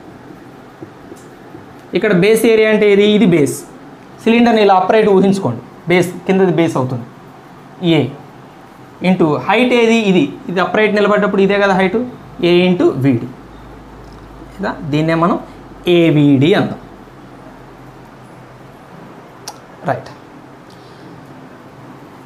ఇక్కడ బేస్ ఏరియా అంటే ఇది ఇది బేస్. సిలిండర్ని ఇలా అప్రైట్ ఊహించుకోండి, బేస్ కిందది బేస్ అవుతుంది ఏ ఇంటూ హైట్ ఏది? ఇది ఇది అప్రైట్ నిలబడ్డప్పుడు ఇదే కదా హైటు, ఏ ఇంటూ వీడి. దీన్నే మనం ఏవిడి అంటాం. Right.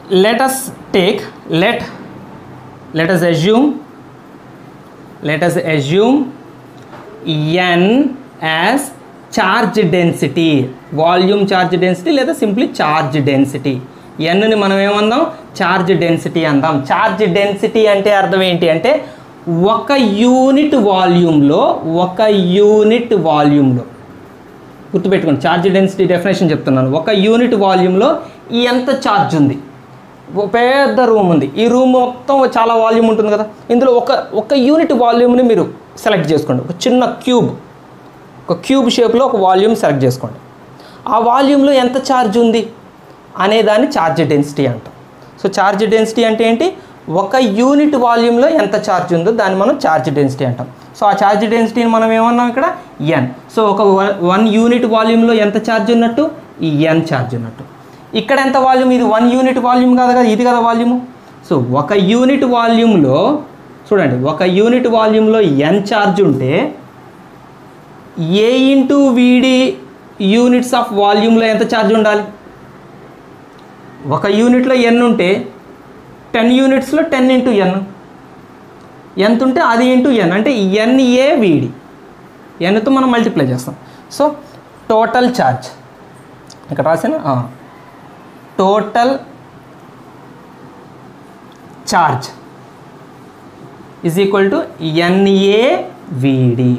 let us take let let us assume let us assume n as charge density, volume charge density లేదా సింప్లీ చార్జ్ డెన్సిటీ. ఎన్ని మనం ఏమందాం, చార్జ్ డెన్సిటీ అందాం. చార్జ్ డెన్సిటీ అంటే అర్థం ఏంటి అంటే ఒక యూనిట్ వాల్యూమ్లో ఒక యూనిట్ వాల్యూమ్లో గుర్తుపెట్టుకోండి, చార్జ్ డెన్సిటీ డెఫినేషన్ చెప్తున్నాను. ఒక యూనిట్ వాల్యూమ్లో ఎంత ఛార్జ్ ఉంది, పెద్ద రూమ్ ఉంది, ఈ రూమ్ మొత్తం చాలా వాల్యూమ్ ఉంటుంది కదా, ఇందులో ఒక ఒక యూనిట్ వాల్యూమ్ని మీరు సెలెక్ట్ చేసుకోండి. ఒక చిన్న క్యూబ్, ఒక క్యూబ్ షేప్లో ఒక వాల్యూమ్ సెలెక్ట్ చేసుకోండి. ఆ వాల్యూమ్లో ఎంత ఛార్జ్ ఉంది అనేదాన్ని ఛార్జ్ డెన్సిటీ అంటాం. సో ఛార్జ్ డెన్సిటీ అంటే ఏంటి, ఒక యూనిట్ వాల్యూమ్లో ఎంత ఛార్జ్ ఉందో దాన్ని మనం ఛార్జ్ డెన్సిటీ అంటాం. సో ఆ ఛార్జ్ డెన్సిటీని మనం ఏమన్నాం ఇక్కడ ఎన్. సో ఒక వన్ యూనిట్ వాల్యూమ్లో ఎంత ఛార్జ్ ఉన్నట్టు, ఈ ఎన్ ఛార్జ్ ఉన్నట్టు. ఇక్కడ ఎంత వాల్యూమ్, ఇది వన్ యూనిట్ వాల్యూమ్ కాదు కదా, ఇది కదా వాల్యూము. సో ఒక యూనిట్ వాల్యూమ్లో చూడండి, ఒక యూనిట్ వాల్యూమ్లో ఎన్ ఛార్జ్ ఉంటే A into V D units of వాల్యూమ్లో ఎంత ఛార్జ్ ఉండాలి. ఒక యూనిట్లో ఎన్ ఉంటే టెన్ యూనిట్స్లో టెన్ ఇంటూ ఎన్ ఎంత ఉంటే అది ఇంటూ ఎన్ అంటే ఎన్ ఏ వీడి ఎన్తో మనం మల్టిప్లై చేస్తాం. సో టోటల్ ఛార్జ్ ఇక్కడ రాసిన total charge is equal to N A V D.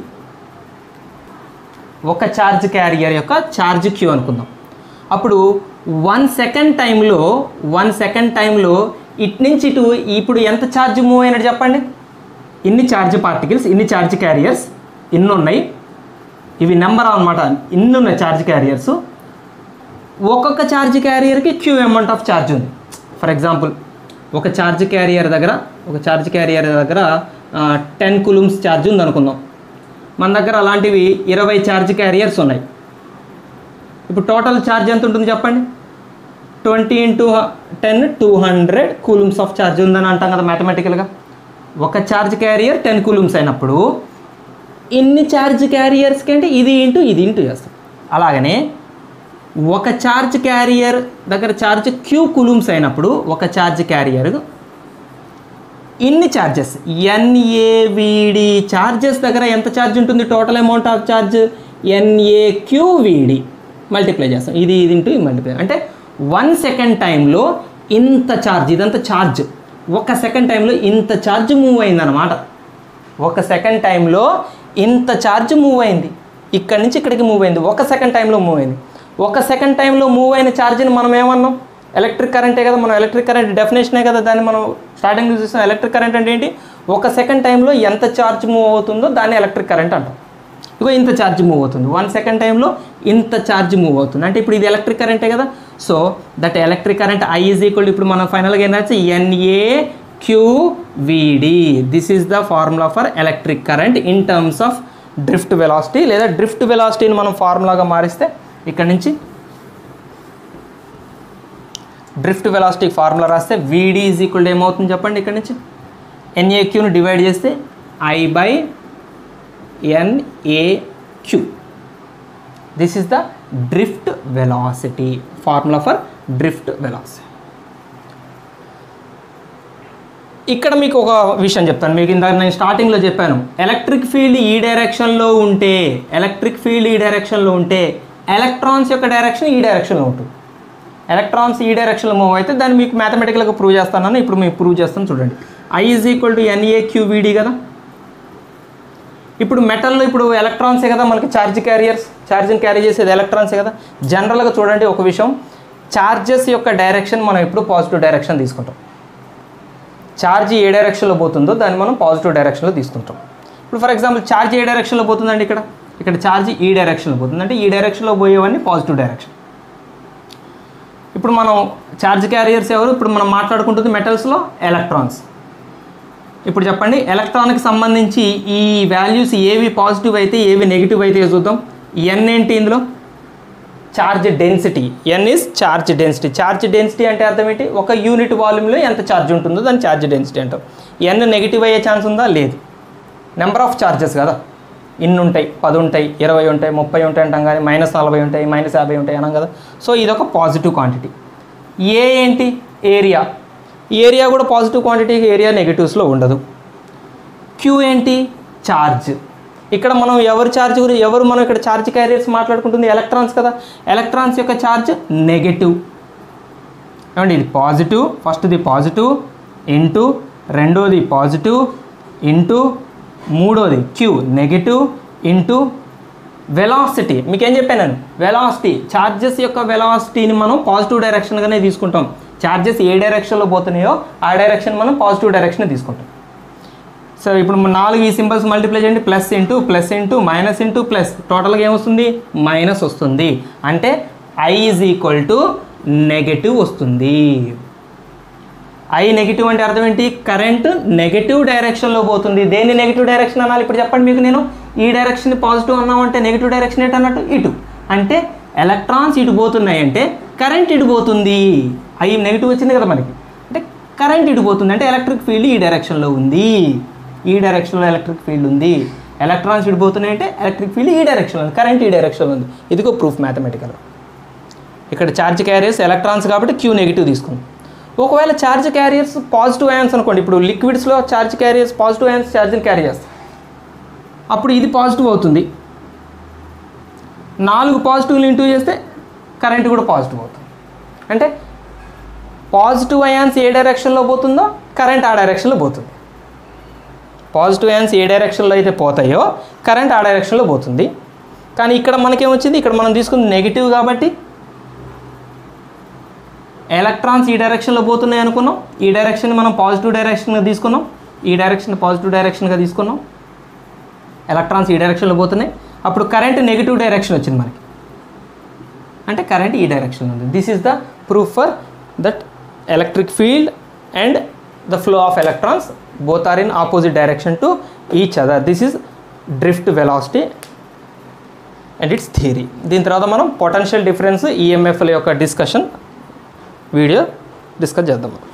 ఒక ఛార్జ్ క్యారియర్ యొక్క ఛార్జ్ క్యూ అనుకుందాం. అప్పుడు వన్ సెకండ్ టైంలో వన్ సెకండ్ టైంలో ఇటు నుంచి ఇటు ఇప్పుడు ఎంత ఛార్జ్ మూవ్ అయినట్టు చెప్పండి. ఇన్ని ఛార్జ్ పార్టికల్స్, ఇన్ని ఛార్జ్ క్యారియర్స్ ఇన్ని ఉన్నాయి, ఇవి నెంబర్ అన్నమాట, ఇన్ని ఉన్నాయి ఛార్జ్ క్యారియర్స్. ఒక్కొక్క ఛార్జ్ క్యారియర్కి క్యూ అమౌంట్ ఆఫ్ ఛార్జ్ ఉంది. ఫర్ ఎగ్జాంపుల్ ఒక ఛార్జ్ క్యారియర్ దగ్గర ఒక ఛార్జ్ క్యారియర్ దగ్గర టెన్ కులూమ్స్ ఛార్జ్ ఉంది అనుకుందాం. మన దగ్గర అలాంటివి ఇరవై ఛార్జ్ క్యారియర్స్ ఉన్నాయి. ఇప్పుడు టోటల్ ఛార్జ్ ఎంత ఉంటుంది చెప్పండి. Twenty into ten two hundred coulombs of charge ఉందని అంటాం కదా మ్యాథమెటికల్గా. ఒక ఛార్జ్ క్యారియర్ టెన్ కూలూమ్స్ అయినప్పుడు ఇన్ని ఛార్జ్ క్యారియర్స్కి అంటే ఇది ఇంటూ ఇది ఇంటూ చేస్తాం. అలాగనే ఒక ఛార్జ్ క్యారియర్ దగ్గర ఛార్జ్ క్యూ కూలూమ్స్ అయినప్పుడు ఒక ఛార్జ్ క్యారియర్ ఇన్ని ఛార్జెస్ ఎన్ఏవిడి ఛార్జెస్ దగ్గర ఎంత ఛార్జ్ ఉంటుంది, total amount of charge N A Q V D multiply చేస్తాం. ఇది ఇది ఇంటూ ఇది మల్టిప్లై అంటే వన్ సెకండ్ టైంలో ఇంత ఛార్జ్, ఇదంతా ఛార్జ్ ఒక సెకండ్ టైంలో ఇంత ఛార్జ్ మూవ్ అయిందన్నమాట. ఒక సెకండ్ టైంలో ఇంత ఛార్జ్ మూవ్ అయింది, ఇక్కడి నుంచి ఇక్కడికి మూవ్ అయింది, ఒక సెకండ్ టైంలో మూవ్ అయింది. ఒక సెకండ్ టైంలో మూవ్ అయిన ఛార్జ్ని మనం ఏమన్నాం, ఎలక్ట్రిక్ కరెంటే కదా. మనం ఎలక్ట్రిక్ కరెంట్ డెఫినేషనే కదా దాన్ని మనం స్టార్టింగ్ చూసాం. ఎలక్ట్రిక్ కరెంట్ అంటే ఏంటి, ఒక సెకండ్ టైంలో ఎంత ఛార్జ్ మూవ్ అవుతుందో దాన్ని ఎలక్ట్రిక్ కరెంట్ అంటాం. ఇగో ఇంత ఛార్జ్ మూవ్ అవుతుంది, వన్ సెకండ్ టైంలో ఇంత ఛార్జ్ మూవ్ అవుతుంది అంటే ఇప్పుడు ఇది ఎలక్ట్రిక్ కరెంటే కదా. So that electric current I is equal ఇప్పుడు మనం ఫైనల్గా ఏంటంటే N A Q V D. This is the formula for electric current in terms of drift velocity. లేదా డ్రిఫ్ట్ వెలాసిటీని మనం ఫార్ములాగా మారిస్తే ఇక్కడ నుంచి డ్రిఫ్ట్ వెలాసిటీ ఫార్ములా రాస్తే వీడి ఈజ్ ఈక్వల్ ఏమవుతుంది చెప్పండి. ఇక్కడ నుంచి ఎన్ఏక్యూని డివైడ్ చేస్తే I by N A Q. This is the drift velocity, formula for drift velocity. ఇక్కడ మీకు ఒక విషయం చెప్తాను. మీకు ఇందాక నేను స్టార్టింగ్లో చెప్పాను, ఎలక్ట్రిక్ ఫీల్డ్ ఈ డైరెక్షన్లో ఉంటే ఎలక్ట్రిక్ ఫీల్డ్ ఈ డైరెక్షన్లో ఉంటే ఎలక్ట్రాన్స్ యొక్క డైరెక్షన్ ఈ డైరెక్షన్లో ఉంటుంది. ఎలక్ట్రాన్స్ ఈ డైరెక్షన్లో మూవ్ అయితే దాన్ని మీకు మ్యాథమెటికల్గా ప్రూవ్ చేస్తానని ఇప్పుడు మీకు ప్రూవ్ చేస్తాను చూడండి. I is equal to N A Q V D కదా. ఇప్పుడు మెటల్లో ఇప్పుడు ఎలక్ట్రాన్సే కదా మనకి ఛార్జ్ క్యారియర్స్, ఛార్జ్ని క్యారీ చేసేది ఎలక్ట్రాన్సే కదా. జనరల్గా చూడండి ఒక విషయం, ఛార్జెస్ యొక్క డైరెక్షన్ మనం ఎప్పుడు పాజిటివ్ డైరెక్షన్ తీసుకుంటాం. ఛార్జ్ ఏ డైరెక్షన్లో పోతుందో దాన్ని మనం పాజిటివ్ డైరెక్షన్లో తీసుకుంటాం. ఇప్పుడు ఫర్ ఎగ్జాంపుల్ ఛార్జ్ ఏ డైరెక్షన్లో పోతుందండి, ఇక్కడ ఇక్కడ ఛార్జ్ ఈ డైరెక్షన్లో పోతుంది అంటే ఈ డైరెక్షన్లో పోయేవన్నీ పాజిటివ్ డైరెక్షన్. ఇప్పుడు మనం ఛార్జ్ క్యారియర్స్ ఎవరు, ఇప్పుడు మనం మాట్లాడుకుంటుంది మెటల్స్లో ఎలక్ట్రాన్స్. ఇప్పుడు చెప్పండి, ఎలక్ట్రాన్కి సంబంధించి ఈ వాల్యూస్ ఏవి పాజిటివ్ అయితే ఏవి నెగిటివ్ అయితే చూద్దాం. ఎన్ ఏంటి ఇందులో, charge density. N is charge density. Charge density అంటే అర్థం ఏంటి, ఒక యూనిట్ వాల్యూమ్లో ఎంత ఛార్జ్ ఉంటుందో దాన్ని ఛార్జ్ డెన్సిటీ అంటాం. ఎన్ నెగిటివ్ అయ్యే ఛాన్స్ ఉందా, లేదు. నెంబర్ ఆఫ్ ఛార్జెస్ కదా, ఇన్ని ఉంటాయి, పది ఉంటాయి, ఇరవై ఉంటాయి, ముప్పై ఉంటాయి అంటాం కానీ మైనస్ నలభై ఉంటాయి, మైనస్ యాభై ఉంటాయి అన్నాం కదా. సో ఇది ఒక పాజిటివ్ క్వాంటిటీ. ఏ ఏంటి, ఏరియా, ఏరియా కూడా పాజిటివ్ క్వాంటిటీ, ఏరియా నెగిటివ్స్లో ఉండదు. క్యూ ఏంటి? ఛార్జ్. ఇక్కడ మనం ఎవరు ఛార్జ్ గురించి ఎవరు మనం ఇక్కడ ఛార్జ్ క్యారియర్స్ మాట్లాడుకుంటుంది? ఎలక్ట్రాన్స్ కదా. ఎలక్ట్రాన్స్ యొక్క ఛార్జ్ నెగటివ్. ఏమండి ఇది పాజిటివ్, ఫస్ట్ది పాజిటివ్ ఇంటూ రెండోది పాజిటివ్ ఇంటూ మూడోది క్యూ నెగటివ్ ఇంటూ వెలాసిటీ. మీకేం చెప్పాను నేను? వెలాసిటీ, ఛార్జెస్ యొక్క వెలాసిటీని మనం పాజిటివ్ డైరెక్షన్గానే తీసుకుంటాం. ఛార్జెస్ ఏ డైరెక్షన్లో పోతున్నాయో ఆ డైరెక్షన్ మనం పాజిటివ్ డైరెక్షన్ తీసుకుంటాం. సో ఇప్పుడు నాలుగు ఈ సింబల్స్ మల్టిప్లై చేయండి. Plus into plus into minus into plus, టోటల్గా ఏమొస్తుంది? మైనస్ వస్తుంది. అంటే I is equal to negative వస్తుంది. ఐ నెగిటివ్ అంటే అర్థం ఏంటి? కరెంట్ నెగిటివ్ డైరెక్షన్లో పోతుంది. దేన్ని నెగిటివ్ డైరెక్షన్ అనాలి ఇప్పుడు చెప్పండి మీకు నేను? ఈ డైరెక్షన్ పాజిటివ్ అన్నామంటే నెగిటివ్ డైరెక్షన్ ఏంటి అన్నట్టు? ఇటు. అంటే ఎలక్ట్రాన్స్ ఇటు పోతున్నాయి అంటే కరెంట్ ఇటు పోతుంది. ఐ నెగిటివ్ వచ్చింది కదా మనకి, అంటే కరెంట్ ఇటు పోతుంది అంటే ఎలక్ట్రిక్ ఫీల్డ్ ఈ డైరెక్షన్లో ఉంది. ఈ డైరెక్షన్లో ఎలక్ట్రిక్ ఫీల్డ్ ఉంది. ఎలక్ట్రాన్స్ ఇటు పోతున్నాయి అంటే ఎలక్ట్రిక్ ఫీల్డ్ ఈ డైరెక్షన్లో ఉంది, కరెంట్ ఈ డైరెక్షన్లో ఉంది. ఇదిగో ప్రూఫ్ మ్యాథమెటికల్. ఇక్కడ ఛార్జ్ క్యారియర్స్ ఎలక్ట్రాన్స్ కాబట్టి క్యూ నెగిటివ్ తీసుకుంది. ఒకవేళ ఛార్జ్ క్యారియర్స్ పాజిటివ్ అయాన్స్ అనుకోండి, ఇప్పుడు లిక్విడ్స్లో ఛార్జ్ క్యారియర్స్ పాజిటివ్ అయాన్స్ ఛార్జ్ని క్యారీ చేస్తాయి, అప్పుడు ఇది పాజిటివ్ అవుతుంది. నాలుగు పాజిటివ్లు ఇంటూ చేస్తే కరెంట్ కూడా పాజిటివ్ అవుతుంది. అంటే పాజిటివ్ అయాన్స్ ఏ డైరెక్షన్లో పోతుందో కరెంట్ ఆ డైరెక్షన్లో పోతుంది. పాజిటివ్ అయాన్స్ ఏ డైరెక్షన్లో అయితే పోతాయో కరెంట్ ఆ డైరెక్షన్లో పోతుంది. కానీ ఇక్కడ మనకేమొచ్చింది? ఇక్కడ మనం తీసుకుంది నెగిటివ్ కాబట్టి ఎలక్ట్రాన్స్ ఈ డైరెక్షన్లో పోతున్నాయి అనుకున్నాం. ఈ డైరెక్షన్ మనం పాజిటివ్ డైరెక్షన్గా తీసుకున్నాం. ఈ డైరెక్షన్ పాజిటివ్ డైరెక్షన్గా తీసుకున్నాం. ఎలక్ట్రాన్స్ ఈ డైరెక్షన్లో పోతున్నాయి. అప్పుడు కరెంట్ నెగిటివ్ డైరెక్షన్ వచ్చింది మనకి, అంటే కరెంట్ ఈ డైరెక్షన్ ఉంది. This is the proof for that electric field and the flow of electrons both are in opposite direction to each other. This is drift velocity and its theory. దీని తర్వాత మనం పొటెన్షియల్ డిఫరెన్స్ ఈఎంఎఫ్ల యొక్క డిస్కషన్ వీడియో డిస్కస్ చేద్దాం.